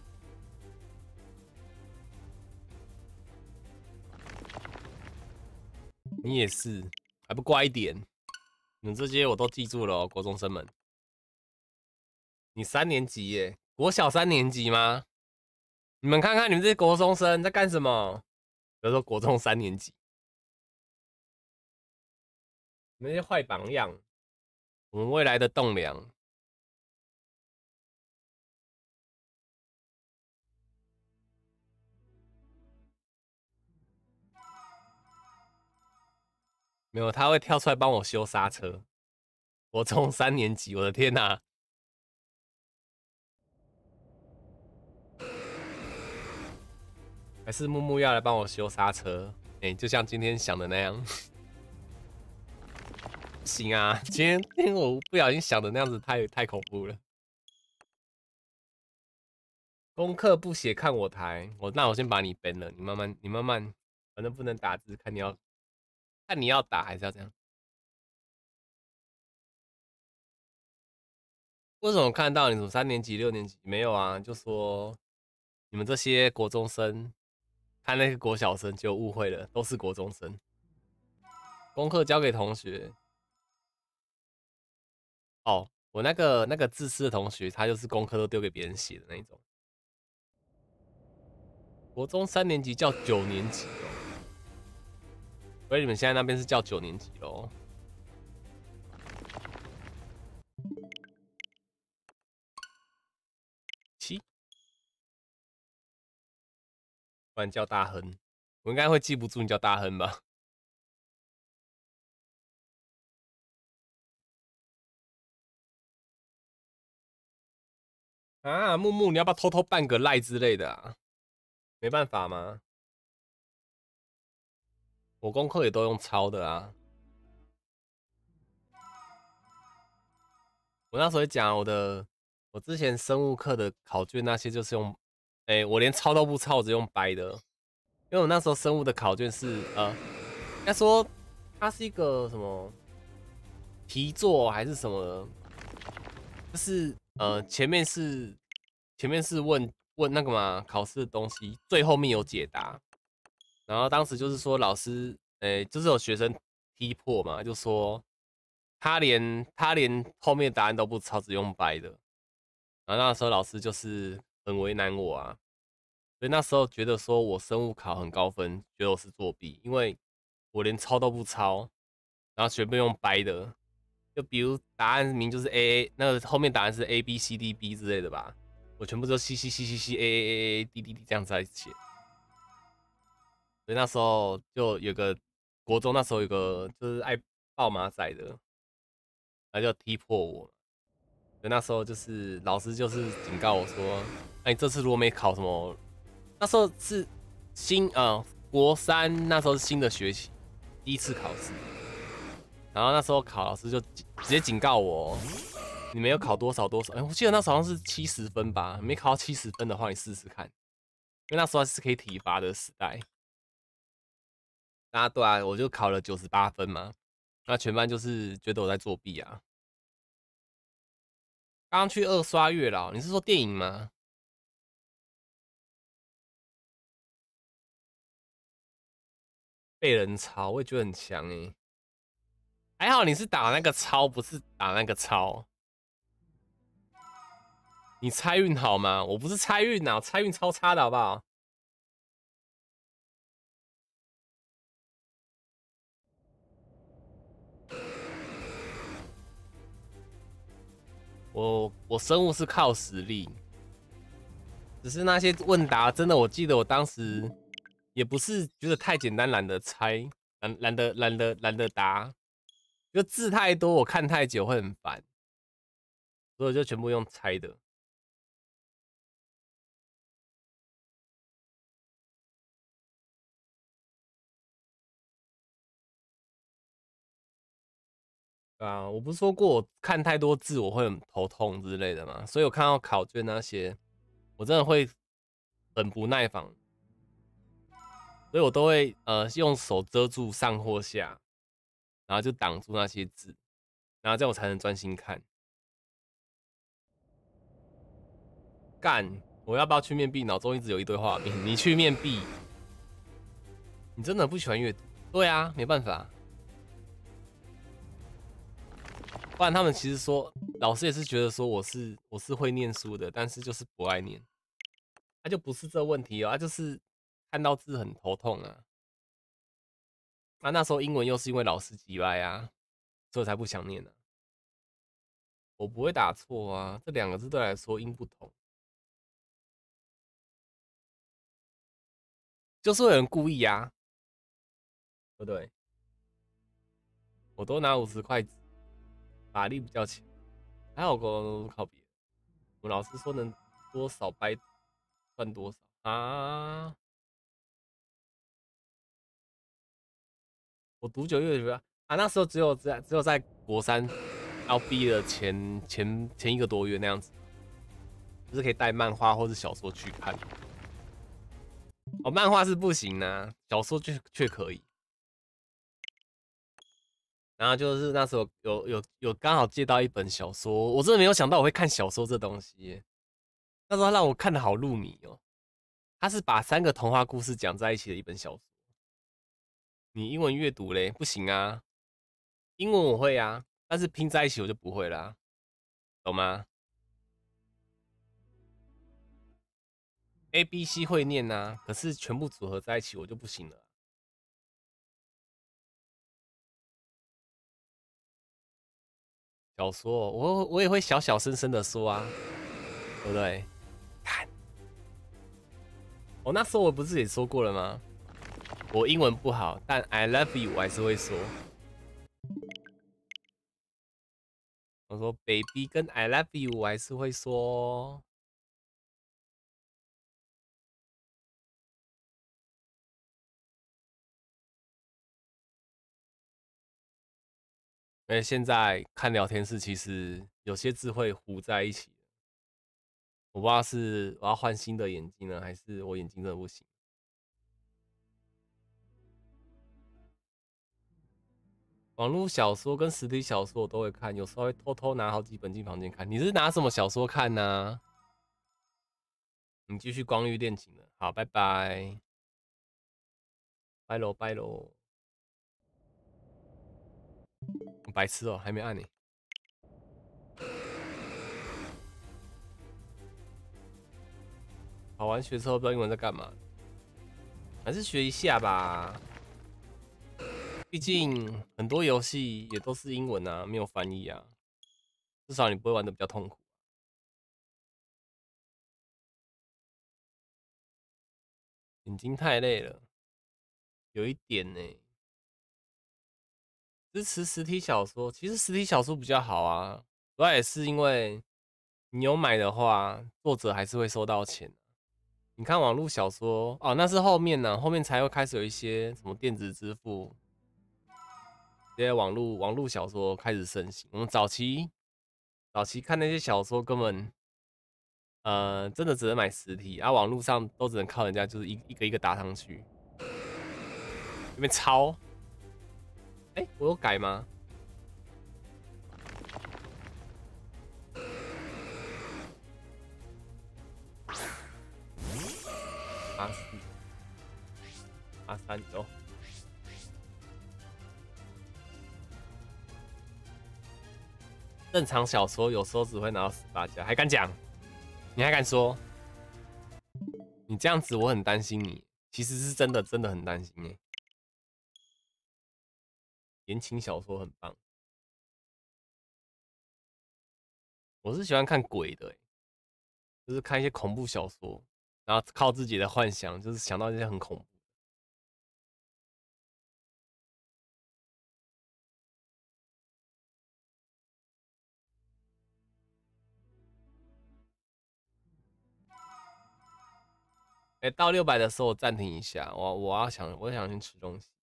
你也是，还不乖一点？你们这些我都记住了哦，国中生们。你三年级耶？国小三年级吗？你们看看你们这些国中生在干什么？比如说国中三年级，那些坏榜样，我们未来的栋梁。没有，他会跳出来帮我修刹车。国中三年级，我的天哪、啊！还是木木要来帮我修刹车？哎、欸，就像今天想的那样。不行啊，今天今天我不小心想的那样子太太恐怖了。功课不写看我台，我那我先把你 ban 了，你慢慢你慢慢，反正不能打字，看你要看你要打还是要这样。为什么看到你什么三年级、六年级没有啊？就说你们这些国中生看那个国小生就误会了，都是国中生。功课交给同学。哦，我那个那个自私的同学，他就是功课都丢给别人写的那一种。国中三年级叫九年级哦，所以你们现在那边是叫九年级喽。七，不然叫大亨。 我应该会记不住你叫大亨吧？啊，木木，你要不要偷偷办个赖之类的啊？没办法吗？我功课也都用抄的啊。我那时候讲我的，我之前生物课的考卷那些就是用，哎、欸，我连抄都不抄，我只用掰的。因为我那时候生物的考卷是，呃，应该说它是一个什么题作还是什么，就是呃前面是前面是问问那个嘛考试的东西，最后面有解答。然后当时就是说老师，诶、欸，就是有学生踢破嘛，就说他连他连后面答案都不抄，只用掰的。然后那时候老师就是很为难我啊，所以那时候觉得说我生物考很高分，觉得我是作弊，因为我连抄都不抄，然后全部用掰的。就比如答案明就是 A A， 那个后面答案是 A B C D B 之类的吧，我全部都 C C C C C A A A A D D D 这样子来写。所以那时候就有个国中，那时候有个就是爱抱马仔的，他就踢破我。所以那时候就是老师就是警告我说：“那、欸、你这次如果没考什么，那时候是新呃国三，那时候是新的学期，第一次考试。然后那时候考老师就直接警告我，你没有考多少多少，哎、欸，我记得那时候好像是七十分吧，没考到七十分的话，你试试看，因为那时候还是可以体罚的时代。那对啊，我就考了九十八分嘛，那全班就是觉得我在作弊啊。刚刚去二刷月老，你是说电影吗？被人抄，我也觉得很强哎、欸。还好你是打那个抄，不是打那个抄。你猜运好吗？我不是猜运啊，我猜运超差的好不好？我我生物是靠实力，只是那些问答真的，我记得我当时也不是觉得太简单，懒得猜，懒懒得懒得懒得答，就字太多，我看太久会很烦，所以我就全部用猜的。啊，我不是说过我看太多字我会很头痛之类的吗？所以我看到考卷那些，我真的会很不耐烦，所以我都会呃用手遮住上或下，然后就挡住那些字，然后这样我才能专心看。干，我要不要去面壁？脑中一直有一堆画面。你去面壁，你真的不喜欢阅读？对啊，没办法。不然他们其实说，老师也是觉得说我是我是会念书的，但是就是不爱念。他就不是这问题哦，他就是看到字很头痛啊。啊，那时候英文又是因为老师急歪啊，所以才不想念啊。我不会打错啊，这两个字对我来说音不同，就是会有人故意啊，对不对？我都拿五十块，法力比较强，还好我考别的。我老师说能多少掰算多少啊。我读九月学啊，那时候只有在只有在国三要毕业的前前前一个多月那样子，就是可以带漫画或是小说去看。哦，漫画是不行啊，小说却却可以。然后就是那时候有有有刚好借到一本小说，我真的没有想到我会看小说这东西耶。那时候让我看的好入迷哦。他是把三个童话故事讲在一起的一本小说。你英文阅读嘞不行啊，英文我会啊，但是拼在一起我就不会啦，懂吗？A B C 会念啊，可是全部组合在一起我就不行了。小说我我也会小小声声的说啊，对不对？看，我、哦、那时候我不是也说过了吗？ 我英文不好，但 I love you 我还是会说。我说 baby 跟 I love you 我还是会说。因为现在看聊天室，其实有些字会糊在一起。我不知道是我要换新的眼镜呢，还是我眼睛真的不行。网络小说跟实体小说我都会看，有时候会偷偷拿好几本进房间看。你是拿什么小说看呢、啊？你继续光遇恋情了，好，拜拜，拜喽拜喽。白痴哦、喔，还没按呢、欸。考完学之后不知道英文在干嘛，还是学一下吧。毕竟很多游戏也都是英文啊，没有翻译啊，至少你不会玩的比较痛苦。眼睛太累了，有一点呢、欸。支持实体小说，其实实体小说比较好啊，主要也是因为你有买的话，作者还是会收到钱。你看网络小说哦，那是后面呢、啊，后面才会开始有一些什么电子支付，这些网络网络小说开始盛行。我们早期早期看那些小说，根本呃真的只能买实体，啊，网络上都只能靠人家就是一一个一个打上去，有没有抄？哎、欸，我有改吗？阿四阿三走。正常小说有时候只会拿到十八加，还敢讲？你还敢说？你这样子我很担心你，其实是真的真的很担心哎。言情小说很棒，我是喜欢看鬼的，就是看一些恐怖小说，然后靠自己的幻想，就是想到一些很恐怖。哎、欸，到六百的时候暂停一下，我我要想，我想去吃东西。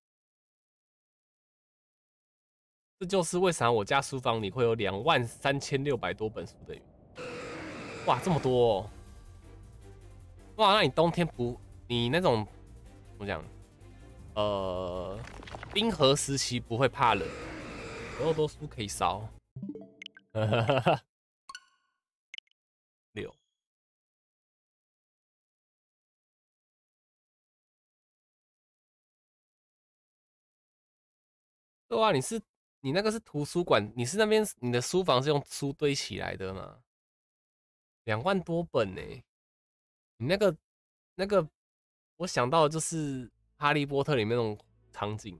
这就是为啥我家书房里会有两万三千六百多本书的原因。哇，这么多、哦！哇，那你冬天不，你那种怎么讲？呃，冰河时期不会怕冷，有好多书可以烧。六，对啊，你是你那个是图书馆，你是那边你的书房是用书堆起来的吗？两万多本呢、欸，你那个那个，我想到的就是《哈利波特》里面那种场景，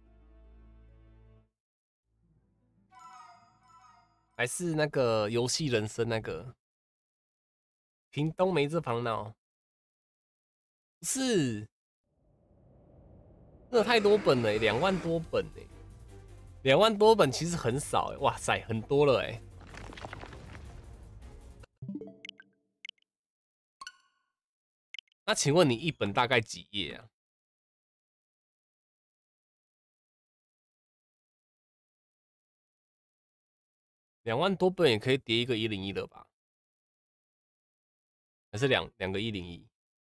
还是那个游戏人生那个屏东没这烦恼，不是，真的太多本了、欸，两万多本呢、欸，两万多本其实很少哎、欸，哇塞，很多了哎、欸。那请问你一本大概几页啊？两万多本也可以叠一个一零一了吧？还是两两个一零一？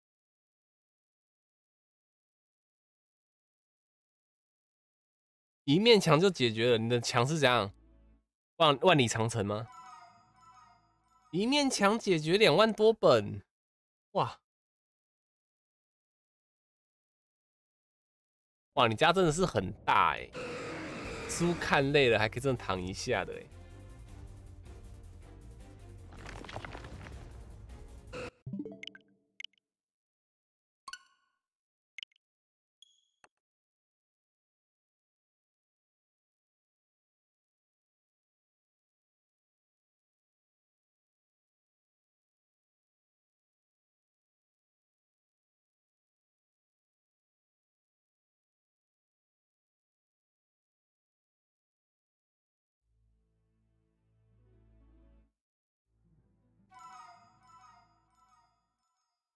一面墙就解决了？你的墙是怎样？万万里长城吗？一面墙解决两万多本，哇哇！你家真的是很大哎、欸，书看累了还可以真的躺一下的哎、欸。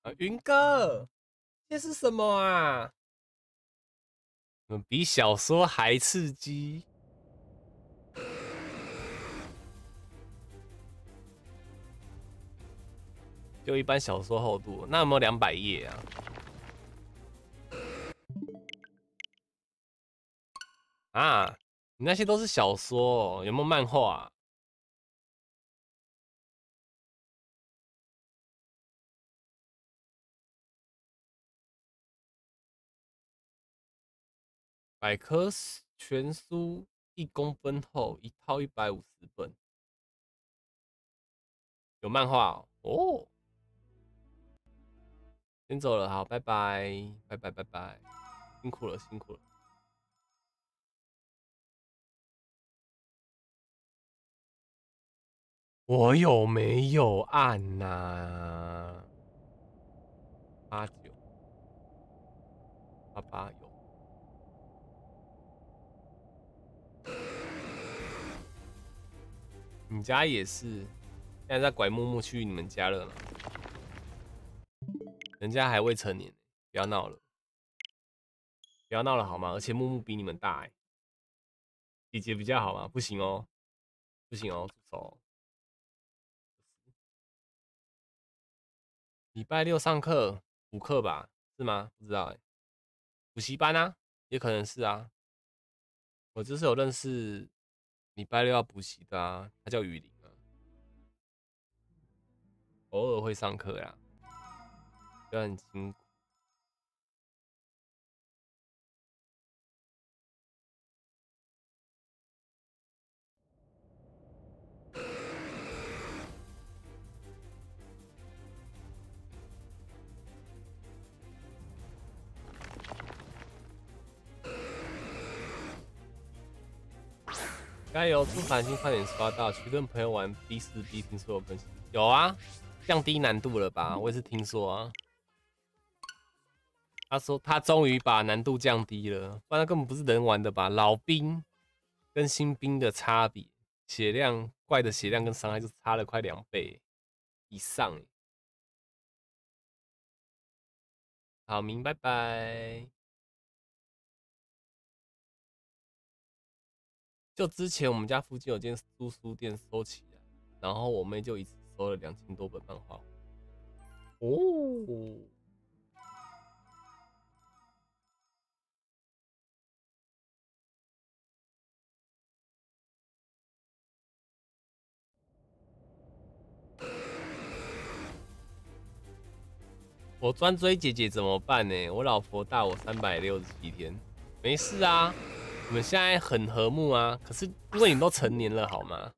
啊，云哥，这是什么啊？嗯，比小说还刺激。就一般小说厚度，那有没有两百页啊？啊，你那些都是小说、哦，有没有漫画、啊？百科全书一公分厚，一套一百五十本，有漫画哦。哦，先走了，好，拜拜，拜拜，拜拜，辛苦了，辛苦了。我有没有按呐、啊？八九八八有。你家也是，现在在拐木木去你们家了呢，人家还未成年，不要闹了，不要闹了好吗？而且木木比你们大哎，姐姐比较好吗？不行哦，不行哦，住手哦。礼拜六上课补课吧？是吗？不知道哎，补习班啊，也可能是啊。我就是有认识礼拜六要补习的啊，他叫雨林啊，偶尔会上课呀，就很辛苦。加油，祝繁星快点刷到，去跟朋友玩 B 四 B，听说有更新。有啊，降低难度了吧？我也是听说啊。他说他终于把难度降低了，不然根本不是人玩的吧？老兵跟新兵的差别，血量怪的血量跟伤害就差了快两倍以上。好，明拜拜。就之前我们家附近有间租书店收起来，然后我妹就一次收了两千多本漫画。哦，我专追姐姐怎么办呢？我老婆大我三百六十七天，没事啊，你们现在很和睦啊。可是因为你们都成年了，好吗？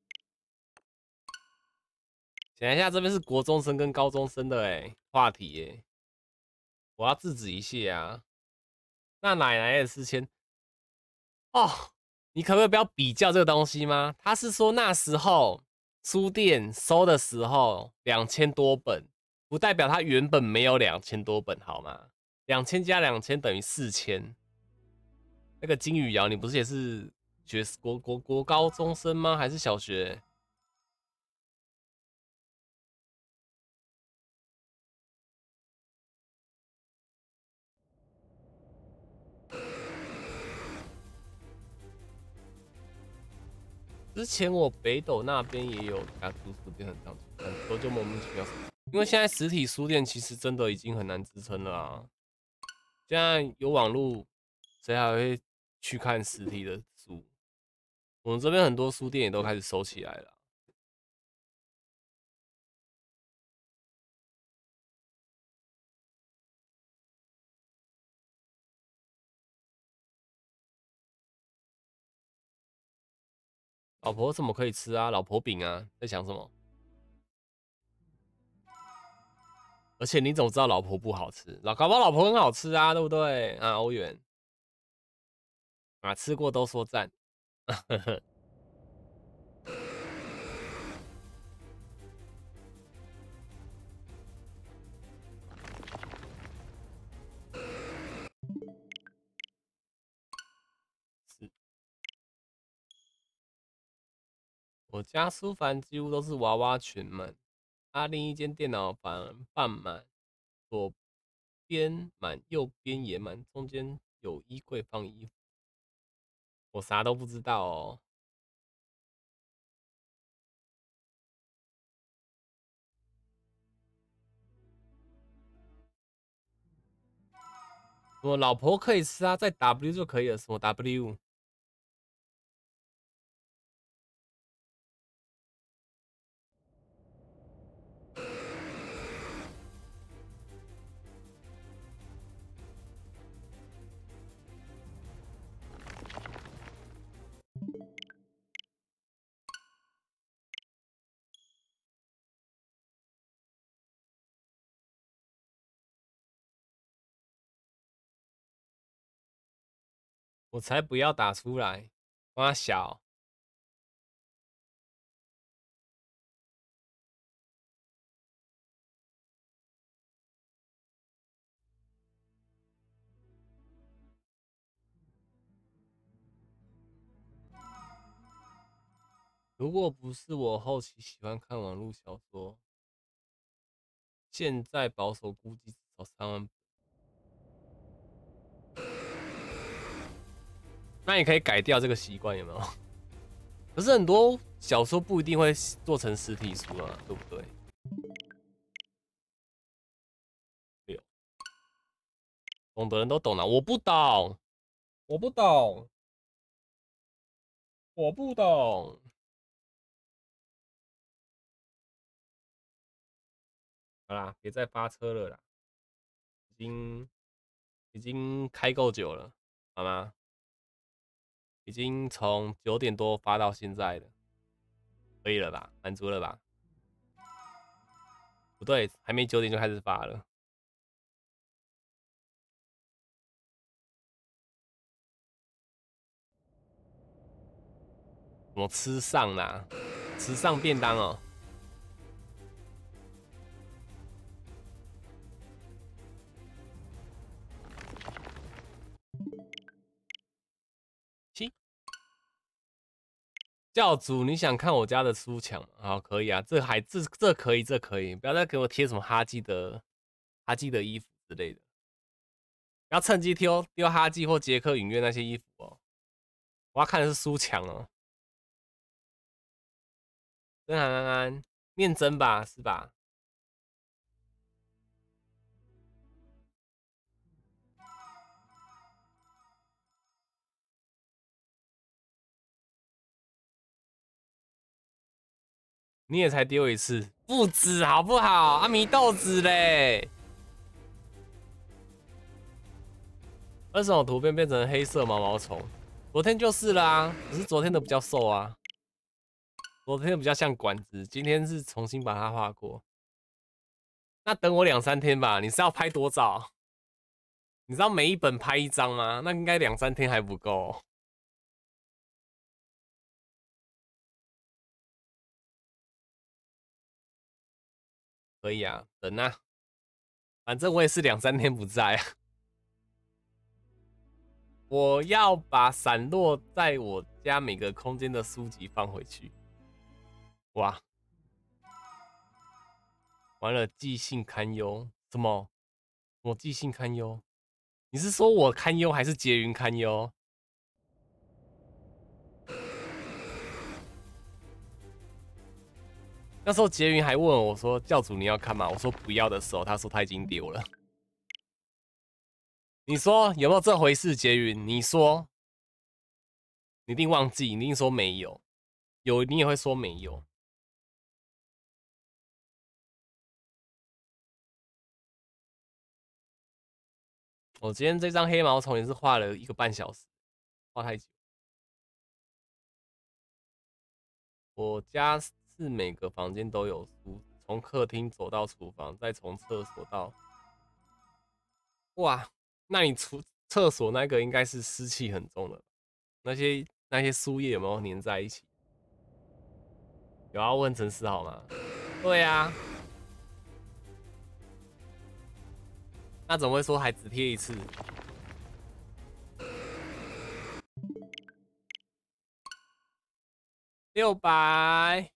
想一下，这边是国中生跟高中生的哎话题哎，我要制止一下啊。那奶奶的四千哦，你可不可以不要比较这个东西吗？他是说那时候书店收的时候两千多本，不代表他原本没有两千多本好吗？两千加两千等于四千。那个金宇瑶，你不是也是学国国国高中生吗？还是小学？之前我北斗那边也有家租书店，很常去看，之后就莫名其妙。因为现在实体书店其实真的已经很难支撑了啊。现在有网络，谁还会去看实体的书？我们这边很多书店也都开始收起来了。老婆怎么可以吃啊？老婆饼啊，在想什么？而且你怎么知道老婆不好吃？老搞不好老婆很好吃啊，对不对？啊，欧元啊，吃过都说赞。是我家书房几乎都是娃娃群们，啊，另一间电脑房半满。 左边满，右边也满，中间有衣柜放衣服。我啥都不知道哦。我老婆可以吃啊，在 W 就可以了。什么 W？我才不要打出来，光小。如果不是我后期喜欢看网络小说，现在保守估计至少三万。那你可以改掉这个习惯，有没有？可是很多小说不一定会做成实体书啊，对不对？六，懂的人都懂了，我不懂，我不懂，我不懂。好啦，别再发车了啦，已经已经开够久了，好吗？已经从九点多发到现在了，可以了吧？满足了吧？不对，还没九点就开始发了。怎么吃上啦？吃上便当哦。七教主，你想看我家的书墙吗？好，可以啊，这还这这可以，这可以，不要再给我贴什么哈基的哈基的衣服之类的，不要趁机丢丢哈基或杰克影院那些衣服哦。我要看的是书墙哦。真安安安，念真吧，是吧？你也才丢一次，不止好不好？阿弥豆子嘞。为什么图片变成黑色毛毛虫？昨天就是啦，只是昨天的比较瘦啊，昨天的比较像管子，今天是重新把它画过。那等我两三天吧。你是要拍多早？你知道每一本拍一张吗？那应该两三天还不够。可以啊，等啊，反正我也是两三天不在啊。我要把散落在我家每个空间的书籍放回去。哇，完了，记性堪忧。什么？我记性堪忧？你是说我堪忧还是杰云堪忧？那时候杰云还问我说：“教主你要看吗？”我说不要的时候，他说他已经丢了。你说有没有这回事，杰云？你说，你一定忘记，你一定说没有，有你也会说没有。我今天这张黑毛虫也是画了一个半小时，画太久。我家是每个房间都有书，从客厅走到厨房，再从厕所到……哇，那你厨厕所那个应该是湿气很重的，那些那些书页有没有粘在一起？有要问陈思豪吗？对呀、啊，那怎么会说还只贴一次？六百。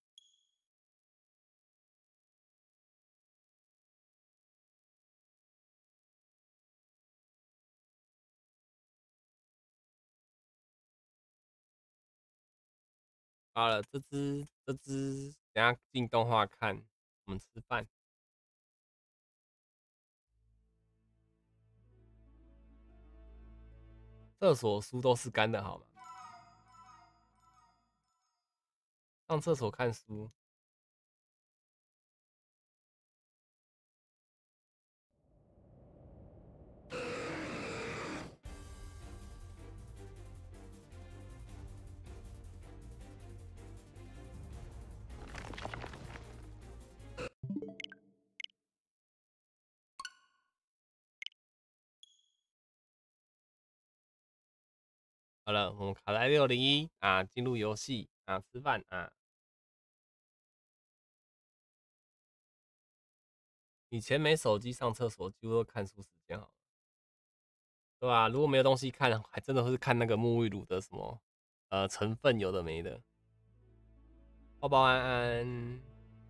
好了，这只这只，等下进动画看。我们吃饭。厕所书都是干的，好吗？上厕所看书。好了，我们卡在六零一啊，进入游戏啊，吃饭啊。以前没手机上厕所，几乎都看书时间好了，对吧、啊？如果没有东西看，还真的会看那个沐浴乳的什么呃成分，有的没的。抱抱安安，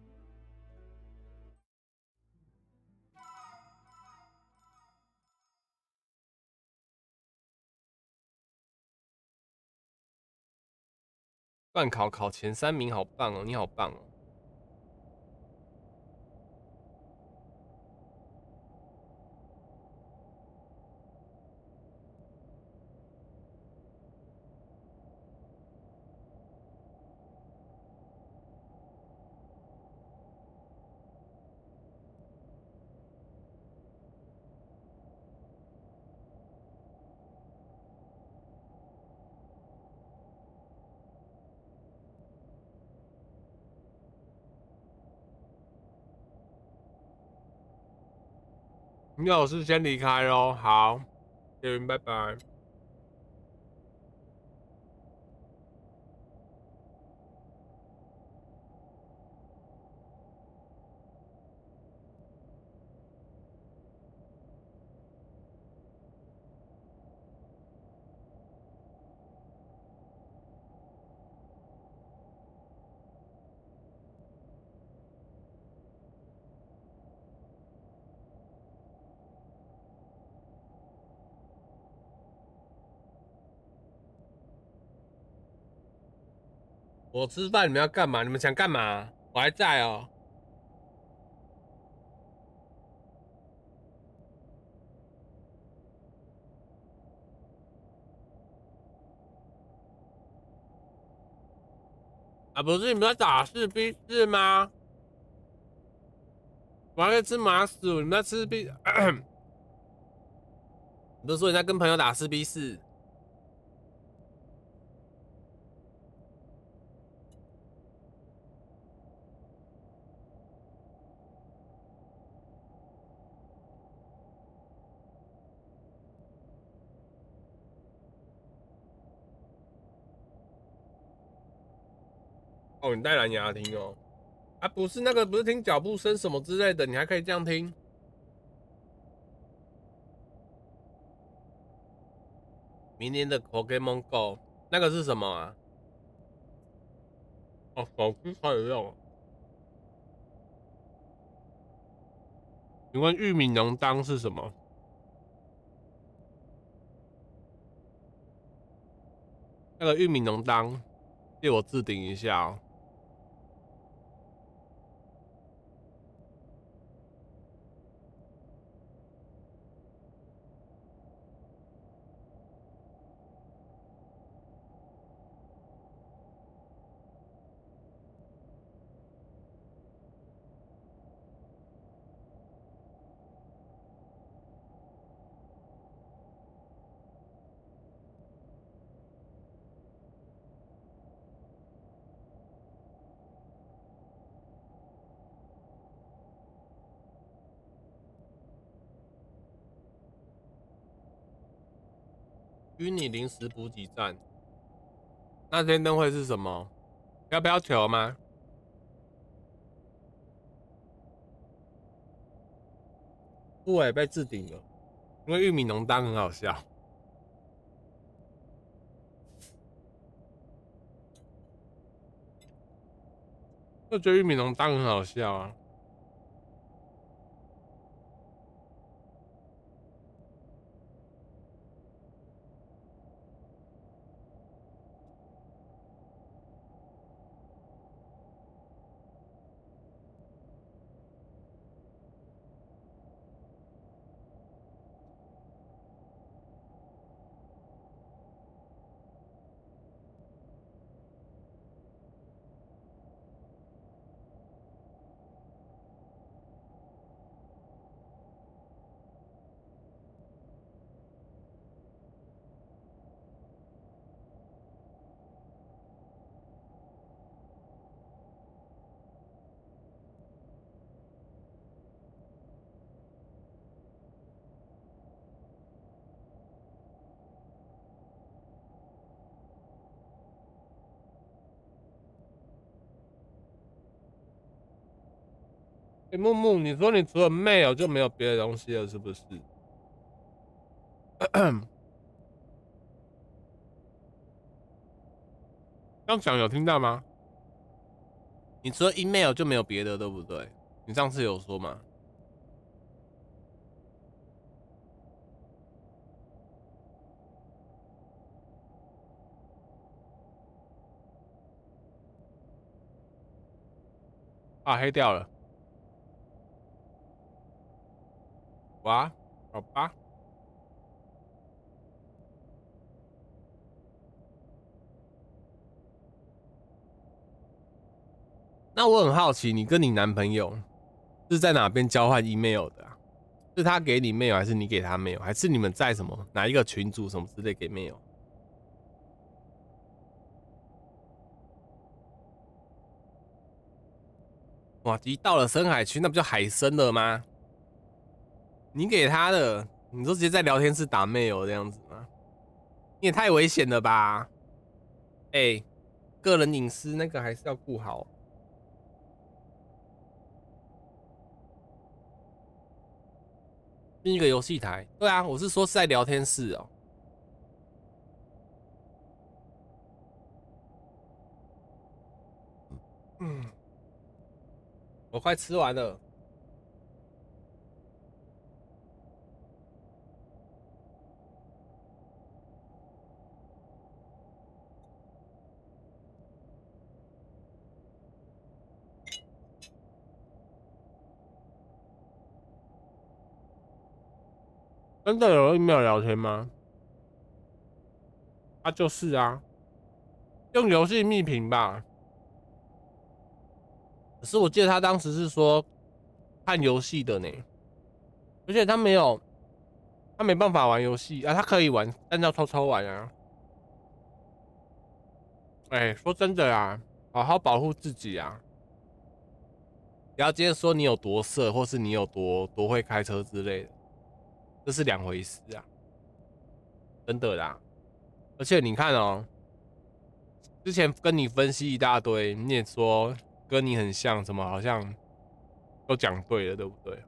段考考前三名，好棒哦！你好棒哦！你老师先离开喽，好，谢拜拜。我吃饭，你们要干嘛？你们想干嘛？我还在哦。啊，不是你们在打四 B 四吗？我还在吃麻薯，你们在吃 B？不是说你在跟朋友打四 B 四？哦，你戴蓝牙听哦。啊，不是那个，不是听脚步声什么之类的，你还可以这样听。明年的 Pokemon Go 那个是什么啊？哦，手机可以用。请问玉米浓汤是什么？那个玉米浓汤，借我置顶一下哦。虚拟临时补给站，那天灯会是什么？要不要球吗？不欸，被置顶了，因为玉米浓汤很好笑。我觉得玉米浓汤很好笑啊。 哎，木木，你说你除了 mail 就没有别的东西了，是不是？这样讲有听到吗？你除了 email 就没有别的，对不对？你上次有说吗？啊，黑掉了。哇，好吧。那我很好奇，你跟你男朋友是在哪边交换 email 的啊？是他给你 mail，还是你给他 mail，还是你们在什么哪一个群组什么之类给 mail？哇，一到了深海区，那不就海参了吗？你给他的，你就直接在聊天室打 mail 这样子吗？你也太危险了吧！哎、欸，个人隐私那个还是要顾好。另一个游戏台，对啊，我是说是在聊天室哦。嗯，我快吃完了。真的有人没有聊天吗？啊，就是啊，用游戏密屏吧。可是我记得他当时是说看游戏的呢，而且他没有，他没办法玩游戏啊，他可以玩，但要偷偷玩啊。哎、欸，说真的啊，好好保护自己啊，不要今天说你有多色，或是你有多多会开车之类的，这是两回事啊，真的啦。而且你看哦，之前跟你分析一大堆，你也说跟你很像，怎么好像都讲对了，对不对？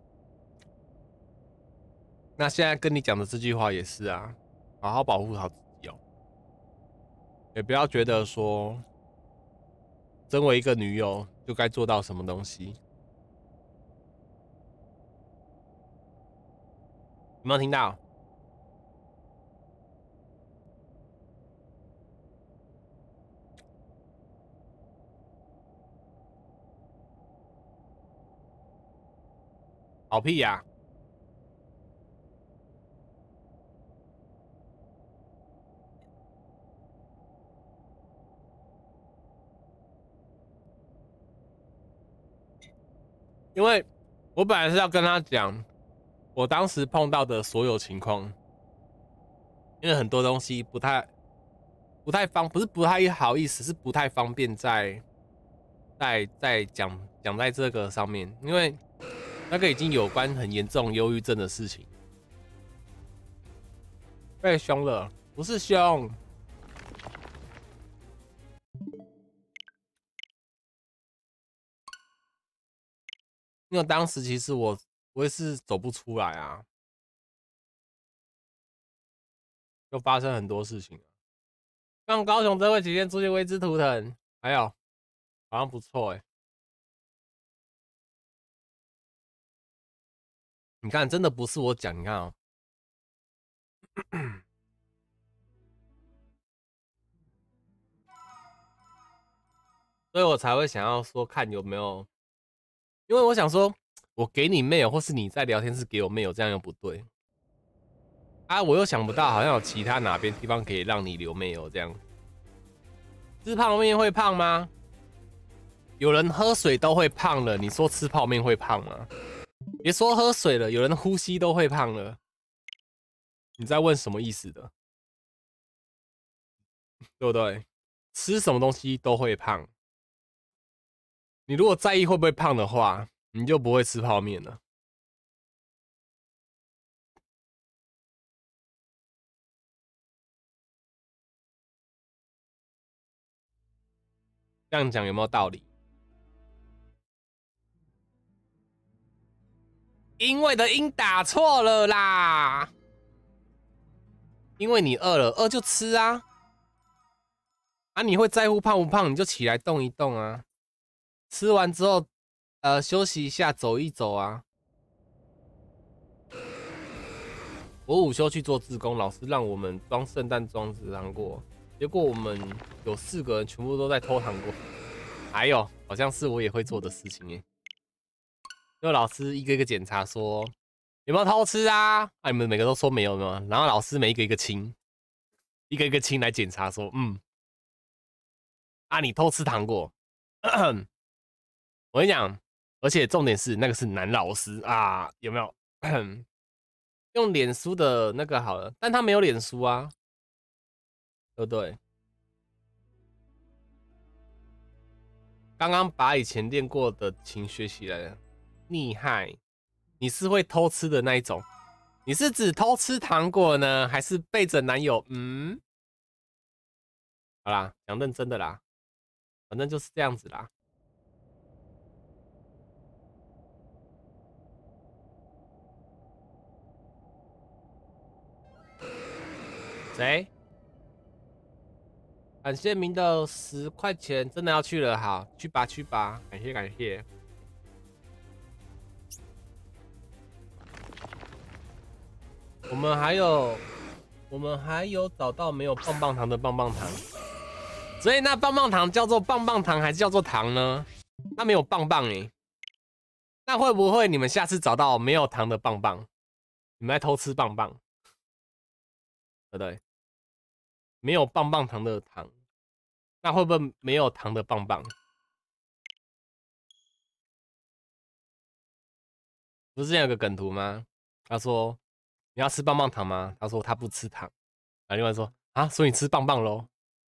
那现在跟你讲的这句话也是啊，好好保护好自己哦，也不要觉得说，身为一个女友就该做到什么东西。有没有听到？好屁呀、啊！因为我本来是要跟他讲，我当时碰到的所有情况，因为很多东西不太不太方，不是不太好意思，是不太方便在在在讲讲在这个上面，因为那个已经有关很严重忧郁症的事情。被凶了，不是凶，因为当时其实我我也是走不出来啊，就发生很多事情。像高雄这位几天出现未知图腾，还有好像不错哎、欸，你看真的不是我讲，你看哦、喔，所以我才会想要说看有没有，因为我想说我给你 mail 或是你在聊天室给我 mail，这样又不对啊，我又想不到好像有其他哪边地方可以让你留 mail 这样。吃泡面会胖吗？有人喝水都会胖了，你说吃泡面会胖吗？别说喝水了，有人呼吸都会胖了。你在问什么意思的？对不对？吃什么东西都会胖。你如果在意会不会胖的话，你就不会吃泡面了。这样讲有没有道理？ 因为的音打错了啦。因为你饿了，饿就吃啊。啊，你会在乎胖不胖，你就起来动一动啊。吃完之后，呃，休息一下，走一走啊。我午休去做志工，老师让我们装圣诞装置糖果，结果我们有四个人全部都在偷糖果。还有，好像是我也会做的事情耶。就老师一个一个检查说有没有偷吃啊？啊，你们每个都说没有没有，然后老师每一个一个亲，一个一个亲来检查说，嗯，啊，你偷吃糖果。我跟你讲，而且重点是那个是男老师啊，有没有？用脸书的那个好了，但他没有脸书啊，对不对？刚刚把以前练过的琴学习了，厉害！你是会偷吃的那一种，你是指偷吃糖果呢，还是背着男友？嗯，好啦，讲认真的啦，反正就是这样子啦。谁？感谢明的十块钱，真的要去了，好，去吧去吧，感谢感谢。我们还有，我们还有找到没有棒棒糖的棒棒糖，所以那棒棒糖叫做棒棒糖还是叫做糖呢？那没有棒棒哎、欸，那会不会你们下次找到没有糖的棒棒，你们在偷吃棒棒，对不对？没有棒棒糖的糖，那会不会没有糖的棒棒？不是之前有个梗图吗？他说你要吃棒棒糖吗？他说他不吃糖，然后另外说啊，所以你吃棒棒咯。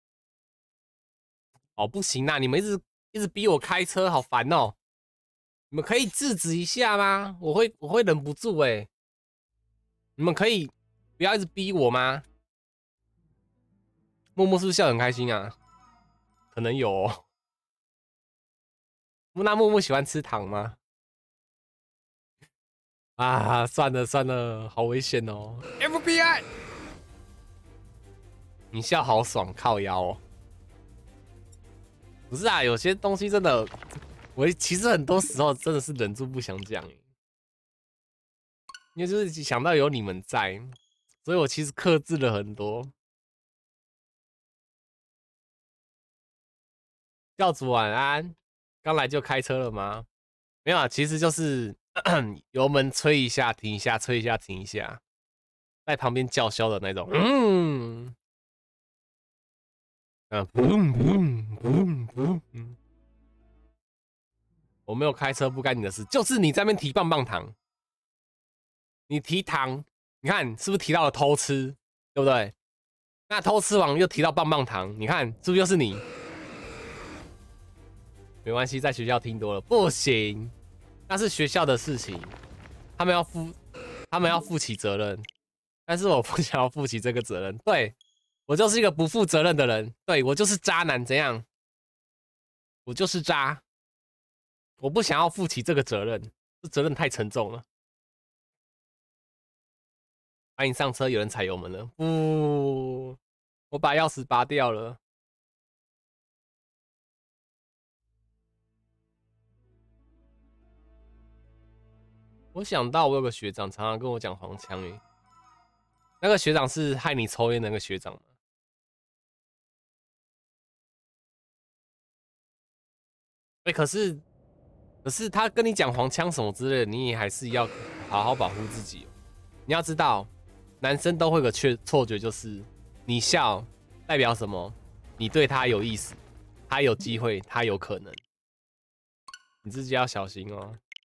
哦，不行啊，你们一直一直逼我开车，好烦哦。你们可以制止一下吗？我会我会忍不住哎、欸。你们可以不要一直逼我吗？默默是不是笑得很开心啊？可能有哦。那默默喜欢吃糖吗？啊，算了算了，好危险哦 ！F B I， 你笑好爽，靠腰哦。不是啊，有些东西真的，我其实很多时候真的是忍住不想讲哎，因为就是想到有你们在，所以我其实克制了很多。教主晚安，刚来就开车了吗？没有啊，其实就是油门吹一下停一下，吹一下停一下，在旁边叫嚣的那种。嗯，嗯，不用不用不用不用。嗯，我没有开车，不干你的事，就是你在那边提棒棒糖，你提糖，你看是不是提到了偷吃，对不对？那偷吃完又提到棒棒糖，你看是不是又是你？没关系，在学校听多了不行，那是学校的事情，他们要负，他们要负起责任，但是我不想要负起这个责任。对，我就是一个不负责任的人，对，我就是渣男，怎样？我就是渣，我不想要负起这个责任，这责任太沉重了。欢迎上车，有人踩油门了，不，我把钥匙拔掉了。我想到我有个学长常常跟我讲黄腔诶，那个学长是害你抽烟的那个学长吗？哎、欸，可是可是他跟你讲黄腔什么之类的，你也还是要好好保护自己、哦。你要知道，男生都会有个错错觉，就是你笑代表什么？你对他有意思，他有机会，他有可能，你自己要小心哦。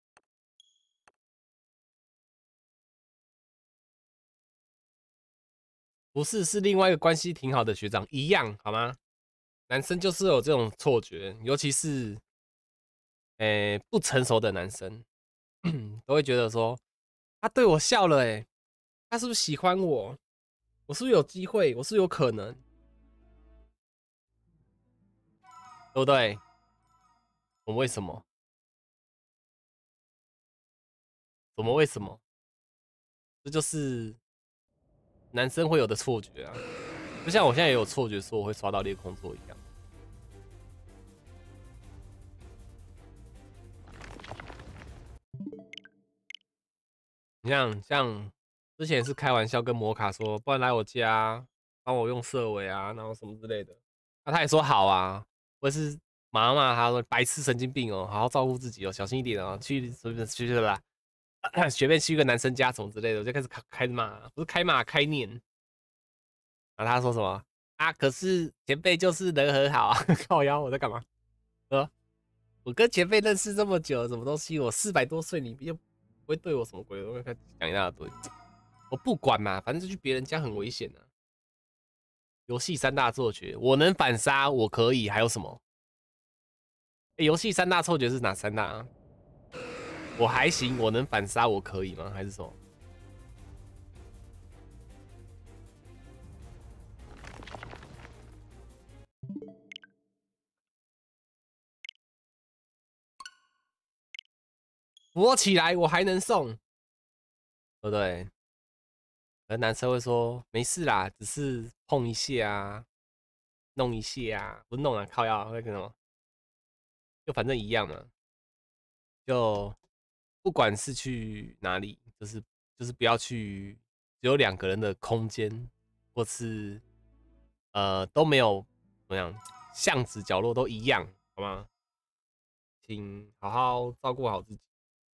不是，是另外一个关系挺好的学长，一样好吗？男生就是有这种错觉，尤其是诶、欸、不成熟的男生，都会觉得说他对我笑了、欸，哎，他是不是喜欢我？我是不是有机会？我是不是有可能，对不对？”“我为什么？” 怎么？为什么？这就是男生会有的错觉啊，就像我现在也有错觉，说我会刷到裂空座一样。你像像之前是开玩笑跟摩卡说，不然来我家帮我用色尾啊，然后什么之类的，那、啊、他也说好啊，我是马上骂他说白痴神经病哦，好好照顾自己哦，小心一点哦，去什么去去啦，随便去一个男生家什么之类的，我就开始开开骂，不是开骂开念，然后他说什么啊？可是前辈就是人很好啊，靠腰我在干嘛？呃，我跟前辈认识这么久，什么东西？我四百多岁，你又不会对我什么鬼？我会开始讲一大堆。我不管嘛，反正就去别人家很危险啊。游戏三大错觉，我能反杀，我可以，还有什么？欸、游戏三大错觉是哪三大啊？我还行，我能反杀，我可以吗？还是什么？扶我起来，我还能送，对不对？而男生会说没事啦，只是碰一下啊，弄一下啊，不弄啊，靠腰那个什么，就反正一样嘛。就不管是去哪里，就是就是不要去只有两个人的空间，或是呃都没有怎么样，巷子角落都一样，好吗？请好好照顾好自己。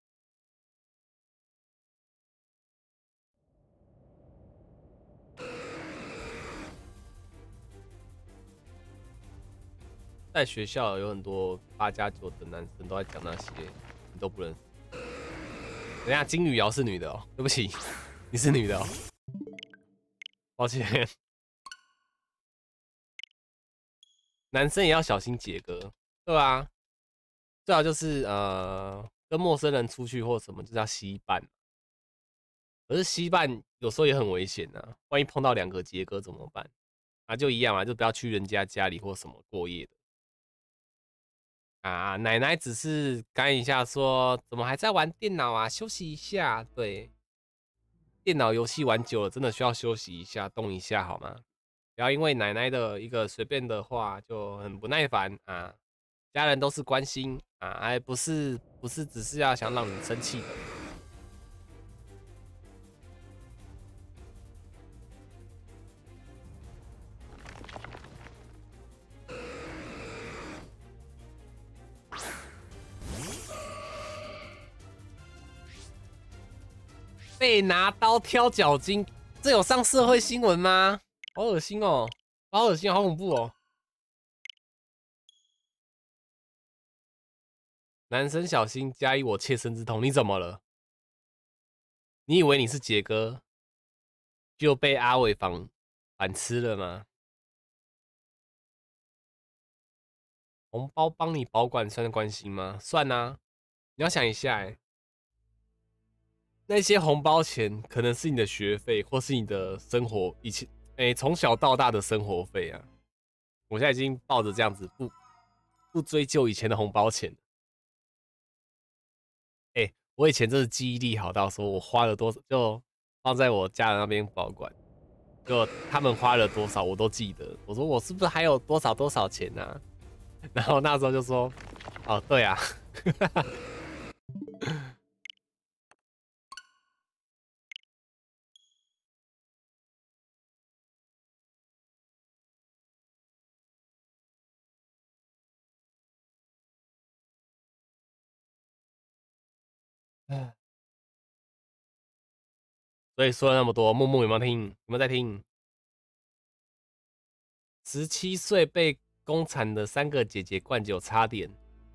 在学校有很多八加九的男生都在讲那些，你都不认识。等一下，金女瑶是女的哦，对不起，你是女的哦，抱歉。男生也要小心解歌，对啊，最好就是呃跟陌生人出去或什么，就是要吸伴。可是吸伴有时候也很危险呐、啊，万一碰到两个杰哥怎么办？啊，就一样啊，就不要去人家家里或什么过夜的。啊，奶奶只是干一下说，怎么还在玩电脑啊？休息一下。对，电脑游戏玩久了，真的需要休息一下，动一下好吗？不要因为奶奶的一个随便的话就很不耐烦啊。家人都是关心啊，还不是不是只是要想让你生气的。被拿刀挑脚筋，这有上社会新闻吗？好恶心哦，好恶心，好恐怖哦！男生小心，加以我切身之痛。你怎么了？你以为你是杰哥就被阿伟反反吃了吗？红包帮你保管算关心吗？算啊，你要想一下，哎，那些红包钱可能是你的学费，或是你的生活以前，哎，从小到大的生活费啊。我现在已经抱着这样子，不不追究以前的红包钱。哎、欸，我以前真的记忆力好到说，我花了多少就放在我家人那边保管，就他们花了多少我都记得。我说我是不是还有多少多少钱啊？然后那时候就说，哦，对啊。所以说了那么多，木木有没有听？有没有在听？十七岁被公产的三个姐姐灌酒，差点，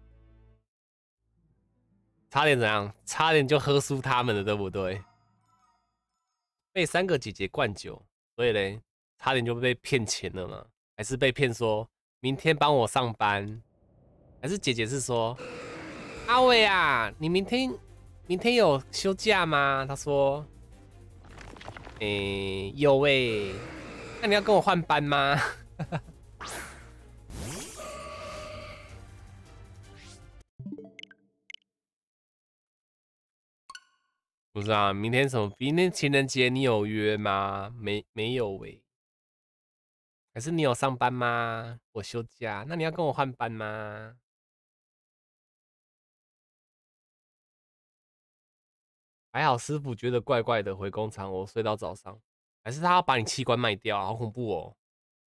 差点怎样？差点就喝输他们了，对不对？被三个姐姐灌酒，所以嘞，差点就被骗钱了嘛？还是被骗说明天帮我上班？还是姐姐是说阿伟啊，你明天明天有休假吗？他说，诶、欸，有诶、欸，那你要跟我换班吗？ 是啊，明天什么？明天情人节你有约吗？没没有喂、欸？还是你有上班吗？我休假，那你要跟我换班吗？还好师傅觉得怪怪的，回工厂我睡到早上，还是他要把你器官卖掉，好恐怖哦！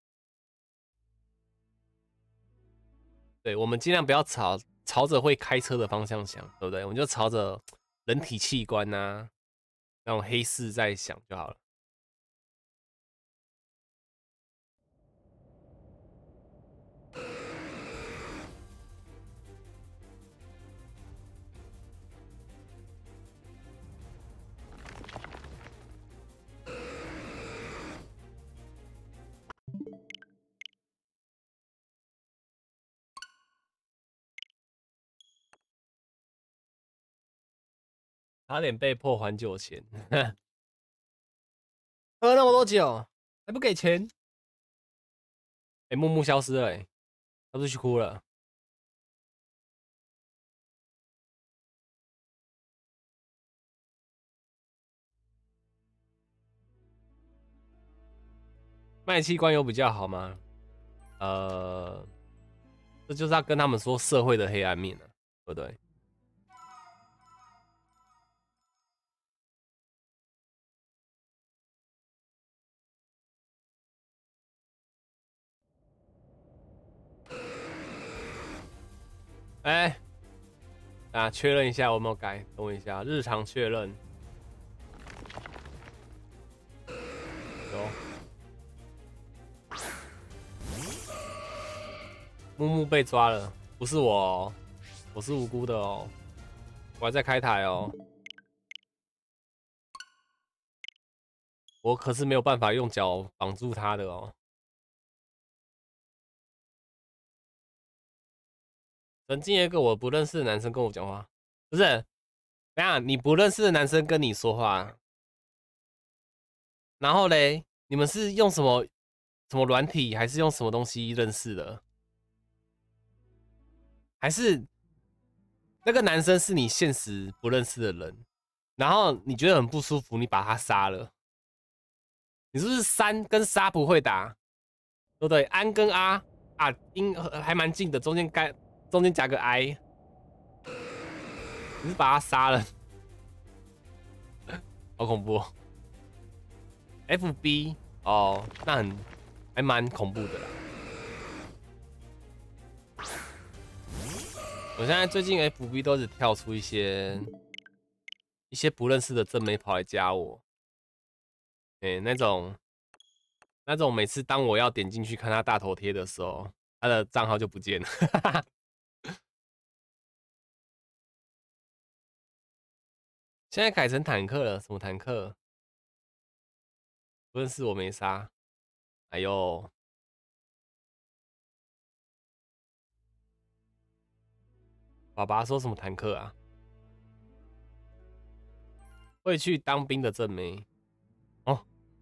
对，我们尽量不要朝朝着会开车的方向想，对不对？我们就朝着人体器官呐、啊，那种黑市在想就好了。差点被迫还酒钱，喝那么多酒还不给钱？哎、欸，木木消失了、欸，他不是去哭了？卖器官有比较好吗？呃，这就是要跟他们说社会的黑暗面啊，对不对？哎、欸，啊，确认一下我有没有改，等我一下，日常确认。有，木木被抓了，不是我哦，我是无辜的哦，我还在开台哦，我可是没有办法用脚绑住他的哦。曾经有一个我不认识的男生跟我讲话，不是，等下你不认识的男生跟你说话，然后嘞，你们是用什么什么软体，还是用什么东西认识的？还是那个男生是你现实不认识的人，然后你觉得很不舒服，你把他杀了？你是不是三跟杀不会打，对不对？安跟阿啊音还蛮近的，中间该中间夹个 i， 你是把他杀了，好恐怖哦。F B 哦，那很还蛮恐怖的啦。我现在最近 F B 都是跳出一些一些不认识的正妹跑来加我，哎、欸，那种那种每次当我要点进去看他大头贴的时候，他的账号就不见了。现在改成坦克了，什么坦克？不认识我没杀。哎呦，爸爸说什么坦克啊？会去当兵的正妹哦。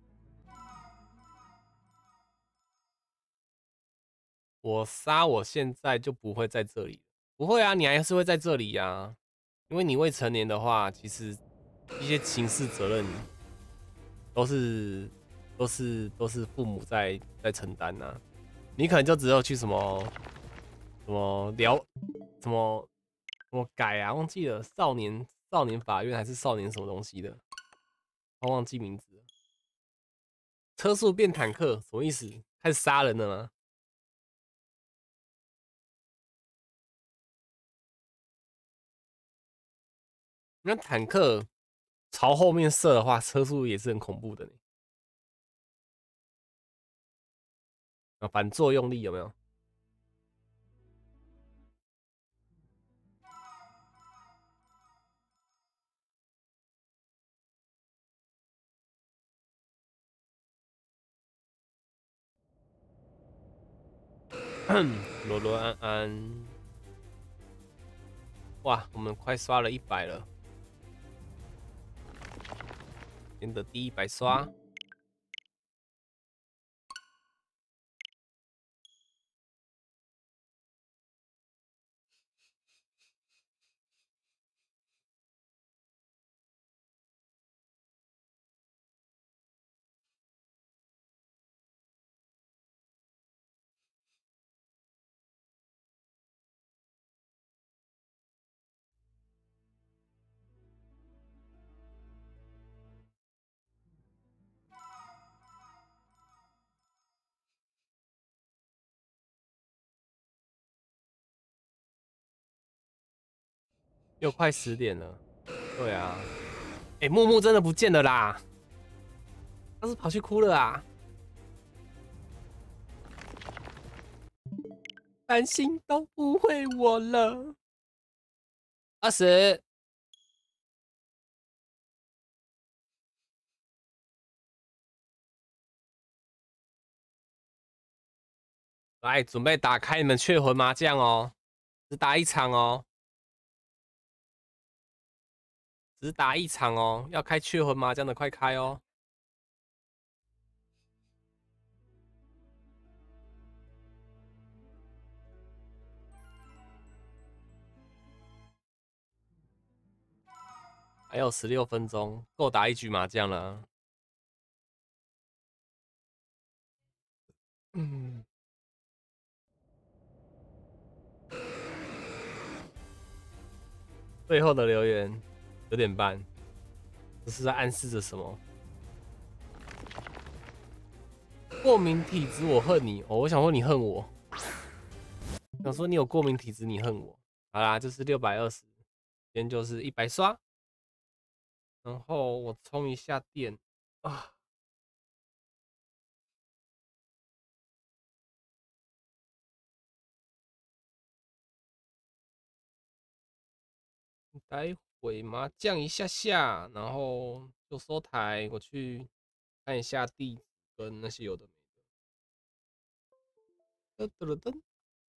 我杀，我现在就不会在这里。不会啊，你还是会在这里呀、啊。因为你未成年的话，其实一些刑事责任都是都是都是父母在在承担呐、啊。你可能就只有去什么什么聊什么什么改啊，忘记了少年少年法院还是少年什么东西的，我忘记名字了。车速变坦克什么意思？开始杀人了吗？那坦克朝后面射的话，车速也是很恐怖的呢。啊，反作用力有没有？罗罗安安，哇，我们快刷了一百了，今天的第一百刷。 又快十点了。对啊，哎、欸，木木真的不见了啦，他是跑去哭了啊！担心都不会我了。二十，来准备打开你们雀魂麻将哦，只打一场哦，只打一场哦，要开雀魂麻将的快开哦。还有十六分钟，够打一局麻将了。嗯，最后的留言九点半，这是在暗示着什么？过敏体质，我恨你哦！我想说你恨我，想说你有过敏体质，你恨我。好啦，这是六百二十，今天就是一百刷，然后我充一下电啊。待会麻将一下下，然后就收台，我去看一下地址跟那些有的没的。噔噔噔，什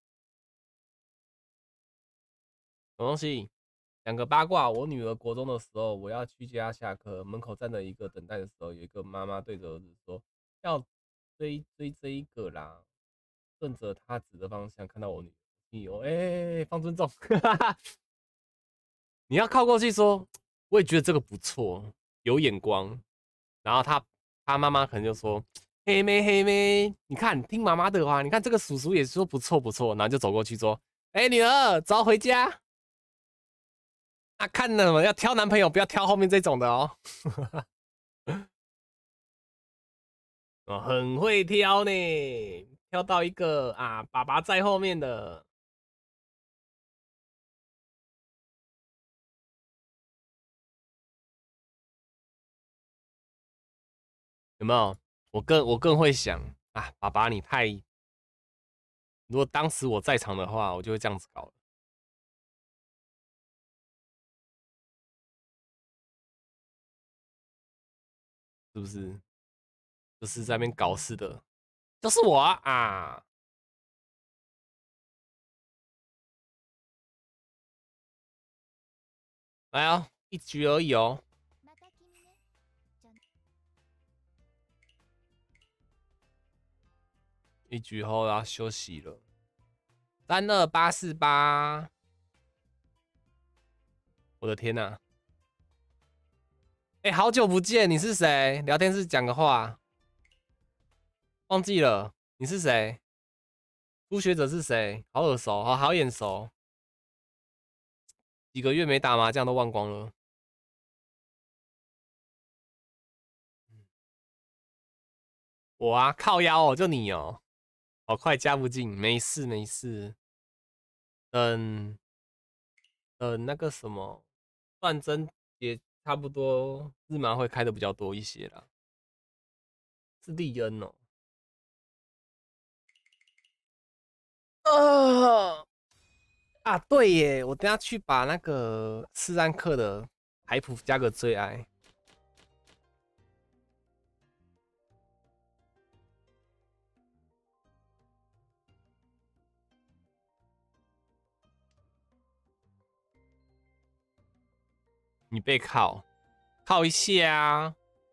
么东西？两个八卦。我女儿国中的时候，我要去接她下课，门口站着一个等待的时候，有一个妈妈对着儿子说：“要追追这一个啦。”顺着她指的方向，看到我女儿，你有哎，放尊重，你要靠过去说，我也觉得这个不错，有眼光。然后他他妈妈可能就说：黑妹黑妹，你看听妈妈的话，你看这个叔叔也说不错不错，然后就走过去说：哎、欸，女儿，走回家。啊，看了嘛，要挑男朋友，不要挑后面这种的哦。哦，很会挑呢，挑到一个啊，爸爸在后面的。有没有？我更我更会想啊，爸爸你太……如果当时我在场的话，我就会这样子搞了，是不是？就是在那边搞事的，就是我啊！啊来哦，一局而已哦，一局后要休息了。三二八四八，我的天哪、啊！哎、欸，好久不见，你是谁？聊天室讲个话，忘记了你是谁？初学者是谁？好耳熟，好好眼熟，几个月没打麻将都忘光了。我啊，靠腰哦，就你哦，好快加不进，没事没事。等等那个什么，战争也差不多，日麻会开的比较多一些啦。是利恩哦。呃啊，对耶，我等下去把那个斯安克的海普加个最爱。你被靠，靠一下啊！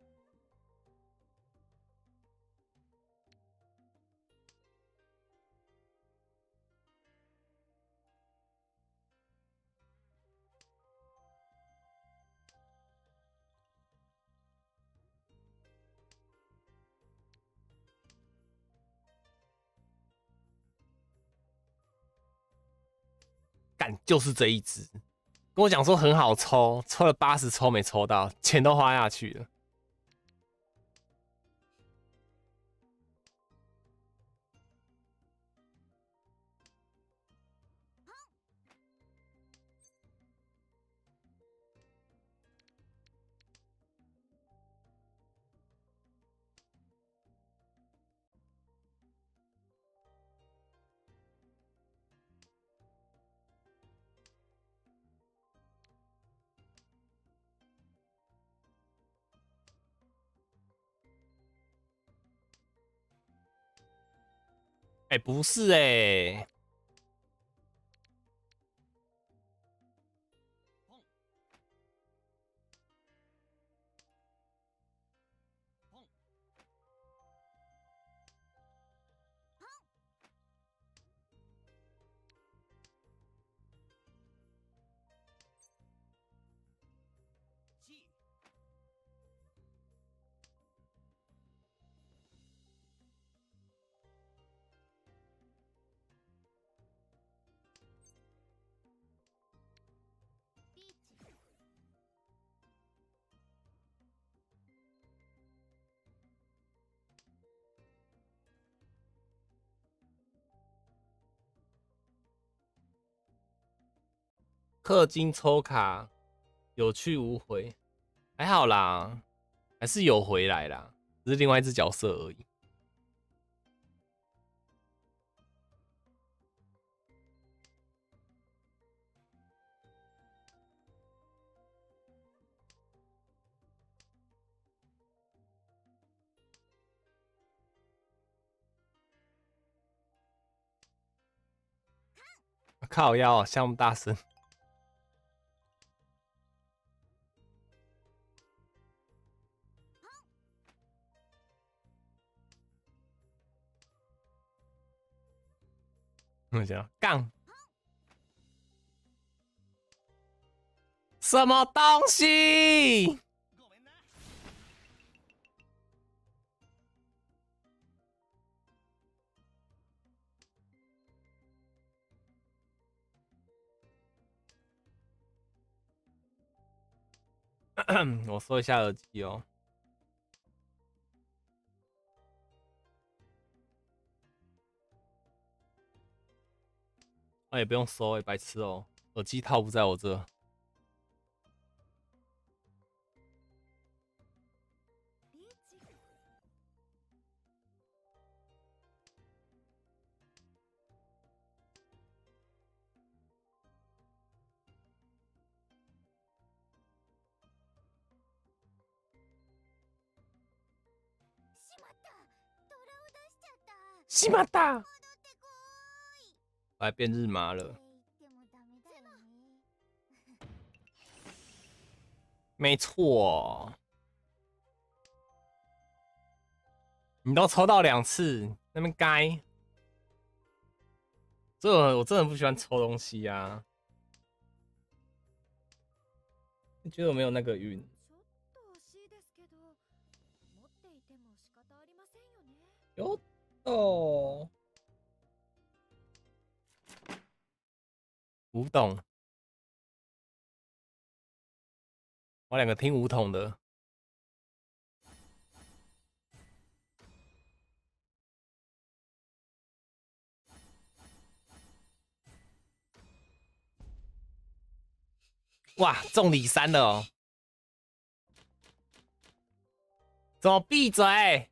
干，就是这一只，跟我讲说很好抽，抽了八十抽没抽到，钱都花下去了。 哎、欸，不是哎、欸。氪金抽卡有去无回，还好啦，还是有回来啦，只是另外一只角色而已。靠腰，项目大神。我讲杠，什么东西？我说一下耳机哦。那、啊、也不用收哎、欸，白痴哦、喔，耳机套不在我这。西马达，我还变日麻了。没错，你都抽到两次，那边该。这我真的不喜欢抽东西啊，你觉得我没有那个运？有哦，吴董，我两个听吴董的。哇，中李三了哦！怎么闭嘴？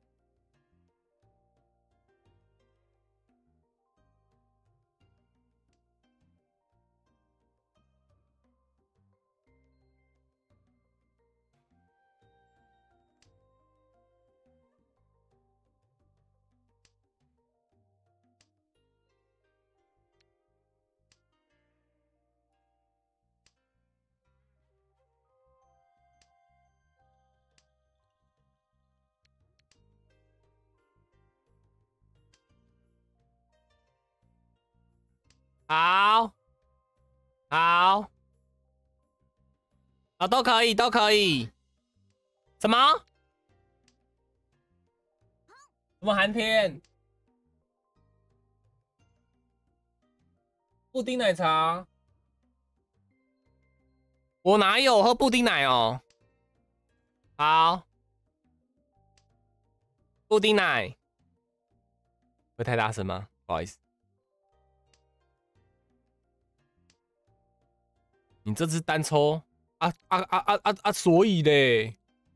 好，好，啊，都可以，都可以。什么？什么寒天？布丁奶茶？我哪有喝布丁奶哦？好，布丁奶。会太大声吗？不好意思。你这次单抽啊啊啊啊啊啊！所以嘞，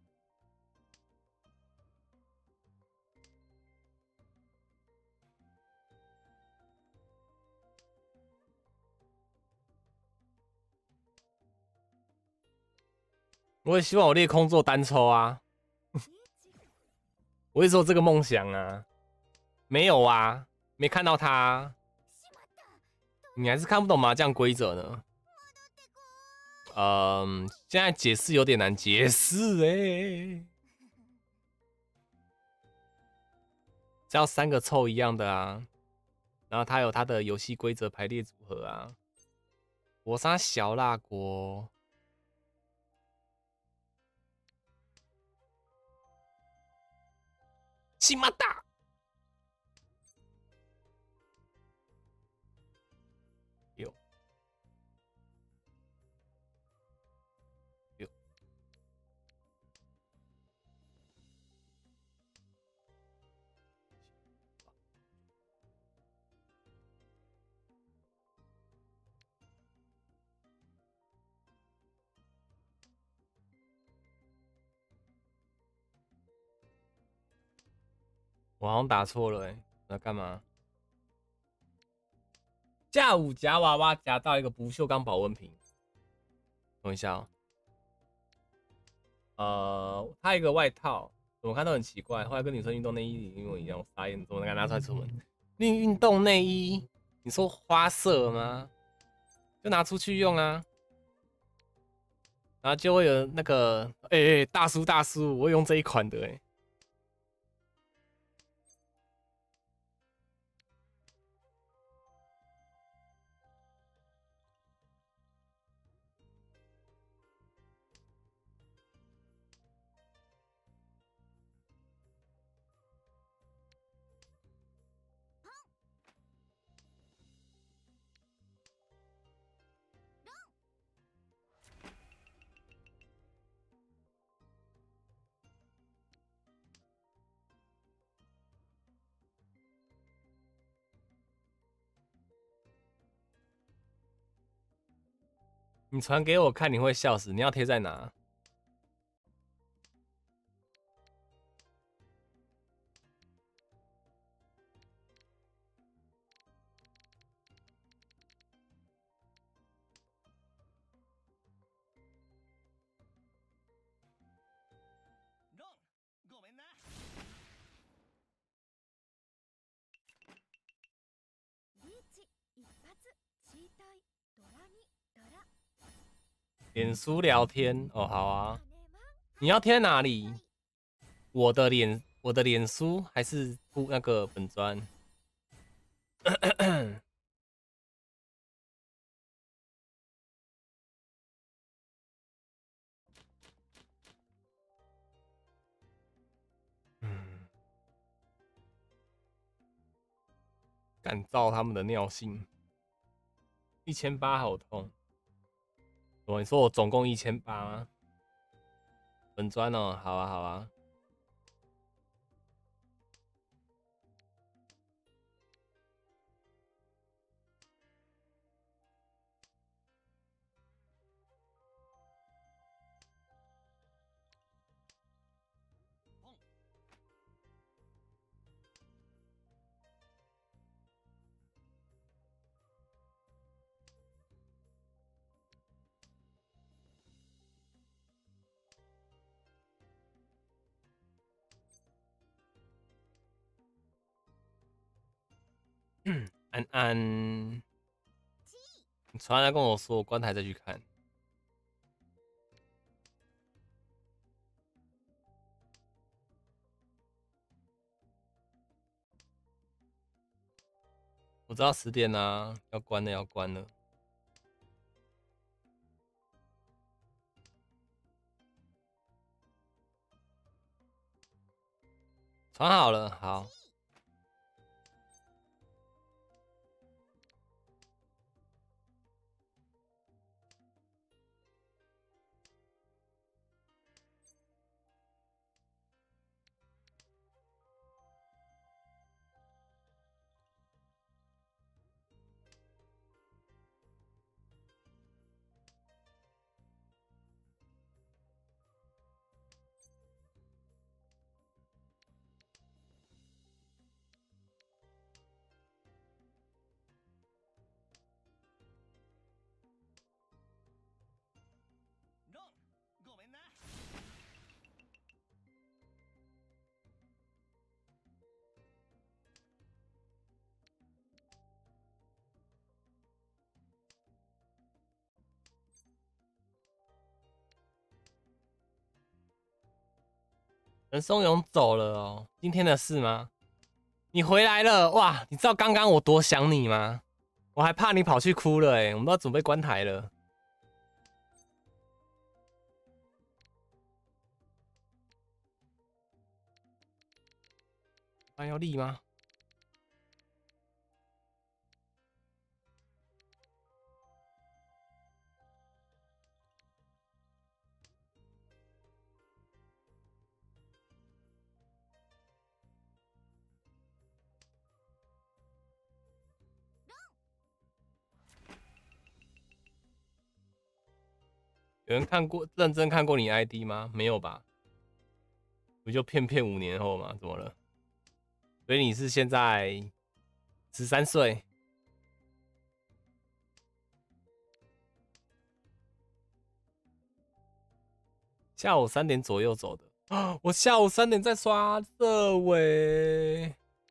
我也希望我裂空做单抽啊！我一直有这个梦想啊，没有啊， 没看到他，你还是看不懂麻将规则呢。嗯，现在解释有点难解释哎、欸，只要三个凑一样的啊，然后它有它的游戏规则排列组合啊。国杀小辣国，西马达。有有，我好像打错了哎、欸，那干嘛？下午夹娃娃夹到一个不锈钢保温瓶，等一下哦。呃，他一个外套，我看到很奇怪，后来跟女生运动内衣一模一样，我傻眼，怎么能拿出来出门？运运动内衣，你说花色吗？就拿出去用啊，然后就会有那个，哎、欸、哎、欸，大叔大叔，我用这一款的哎、欸。你传给我看，你会笑死。你要贴在哪？脸书聊天哦，好啊。你要贴哪里？我的脸，我的脸书还是不那个本专？嗯，感造他们的尿性，一千八好痛。哦，你说我总共一千八吗？本专哦，好啊，好啊。安安，你传来跟我说，关台再去看。我知道十点啊，要关了，要关了。传好了，好。 陈松勇走了哦，今天的事吗？你回来了哇！你知道刚刚我多想你吗？我还怕你跑去哭了哎，我们都要准备关台了。还要立吗？有人看过认真看过你 I D 吗？没有吧？不就骗骗五年后吗？怎么了？所以你是现在十三岁？下午三点左右走的啊！我下午三点在刷这尾。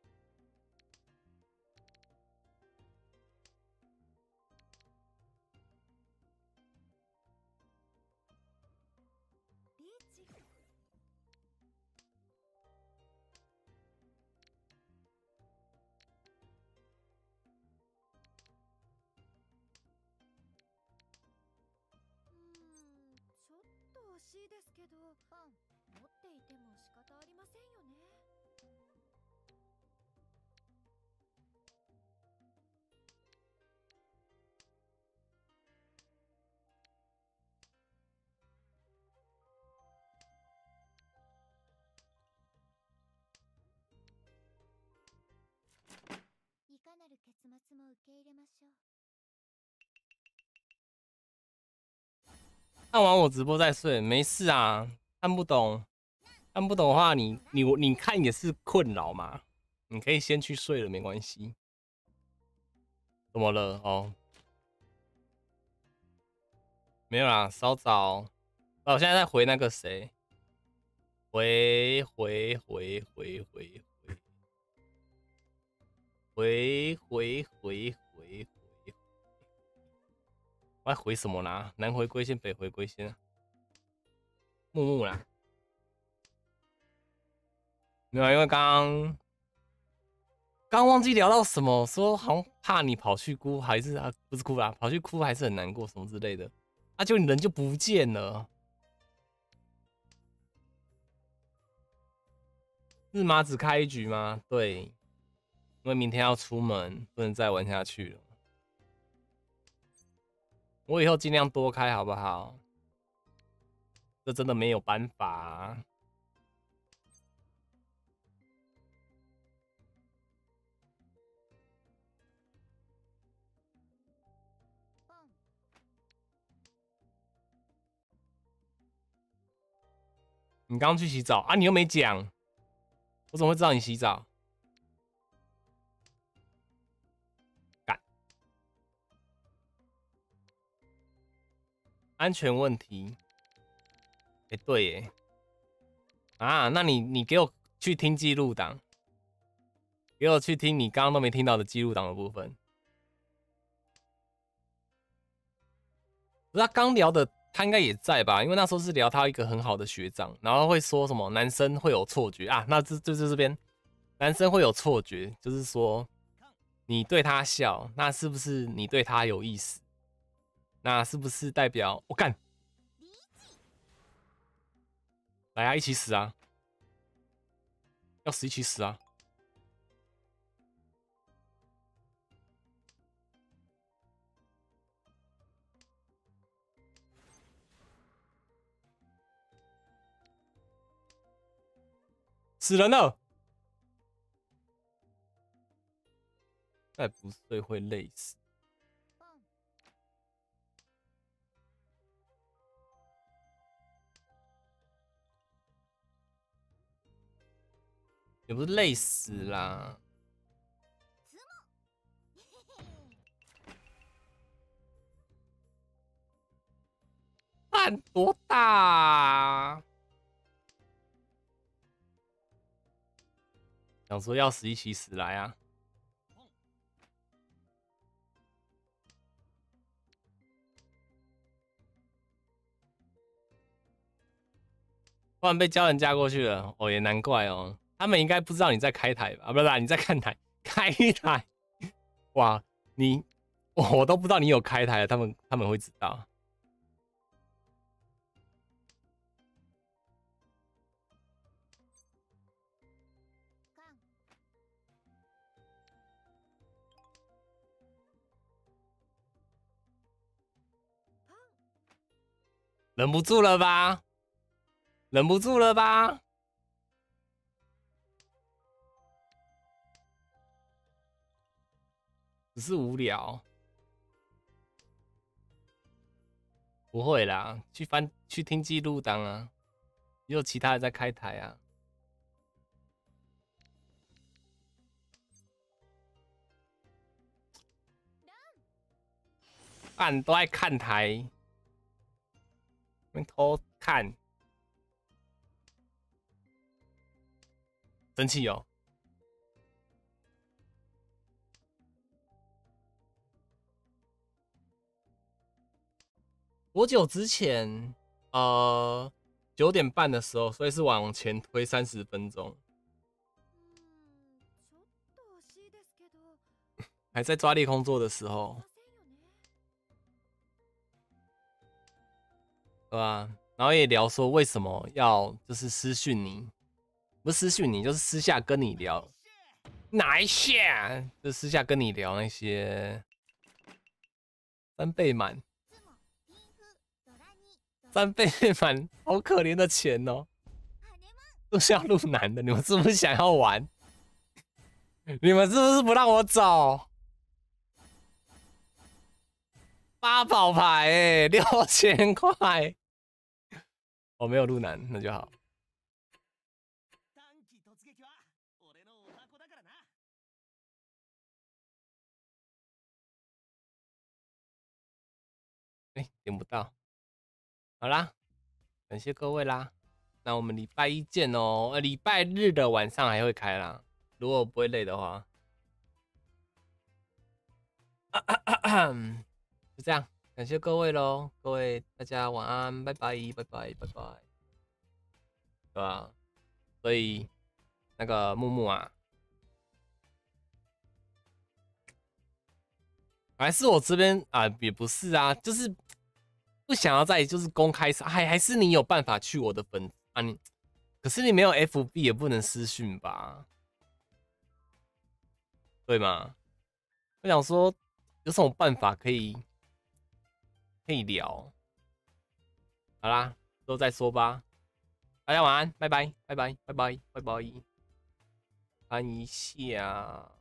看完我直播再睡，没事啊。看不懂，看不懂的话你，你你你看也是困扰嘛。你可以先去睡了，没关系。怎么了？哦，没有啦，稍早。哦，我现在在回那个谁，回回回回回回回回回回。我在回什么啦？南回归线，北回归线啊。木木啦，没有，因为刚刚刚忘记聊到什么，说好像怕你跑去哭，还是啊不是哭啦，跑去哭还是很难过什么之类的，啊就你人就不见了。日麻只开一局吗？对，因为明天要出门，不能再玩下去了。我以后尽量多开好不好？这真的没有办法啊。你刚刚去洗澡啊？你又没讲，我怎么会知道你洗澡？干，安全问题。哎、欸，对耶。啊，那你你给我去听记录档，给我去听你刚刚都没听到的记录档的部分。不是他刚聊的，他应该也在吧？因为那时候是聊他一个很好的学长，然后会说什么男生会有错觉啊？那这就是这边男生会有错觉，就是说你对他笑，那是不是你对他有意思？那是不是代表我干？来啊，一起死啊！要死一起死啊！死人了！再不睡会累死。也不是累死啦。蛋多大啊？想说要死一起死来啊！不知突然被教人加过去了，哦，也难怪哦。他们应该不知道你在开台吧？啊，不是啦，你在看台，开台。哇，你我都不知道你有开台，他们他们会知道。忍不住了吧？忍不住了吧？只是无聊。不会啦，去翻去听记录档啊，也有其他人在开台啊。看都爱看台，偷看，生气哦。多久之前？呃，九点半的时候，所以是往前推三十分钟。还在抓裂空座的时候，对吧？然后也聊说为什么要就是私讯你，不是私讯你，就是私下跟你聊。哪一下？就私下跟你聊那些三倍满。三倍满，好可怜的钱哦，都是要入男的，你们是不是想要玩？你们是不是不让我走？八宝牌哎、欸，六千块，我没有入男，那就好。哎、欸，点不到，好啦，感谢各位啦。那我们礼拜一见哦，呃，礼拜日的晚上还会开啦，如果不会累的话。啊啊啊啊就这样，感谢各位喽，各位大家晚安，拜拜，拜拜，拜拜，对吧？所以那个木木啊，还是我这边啊，也不是啊，就是不想要再就是公开上，还还是你有办法去我的粉啊你，可是你没有 F B 也不能私讯吧，对吗？我想说有什么办法可以可以聊？好啦，之后再说吧。大家晚安，拜拜，拜拜，拜拜，拜拜，看一下。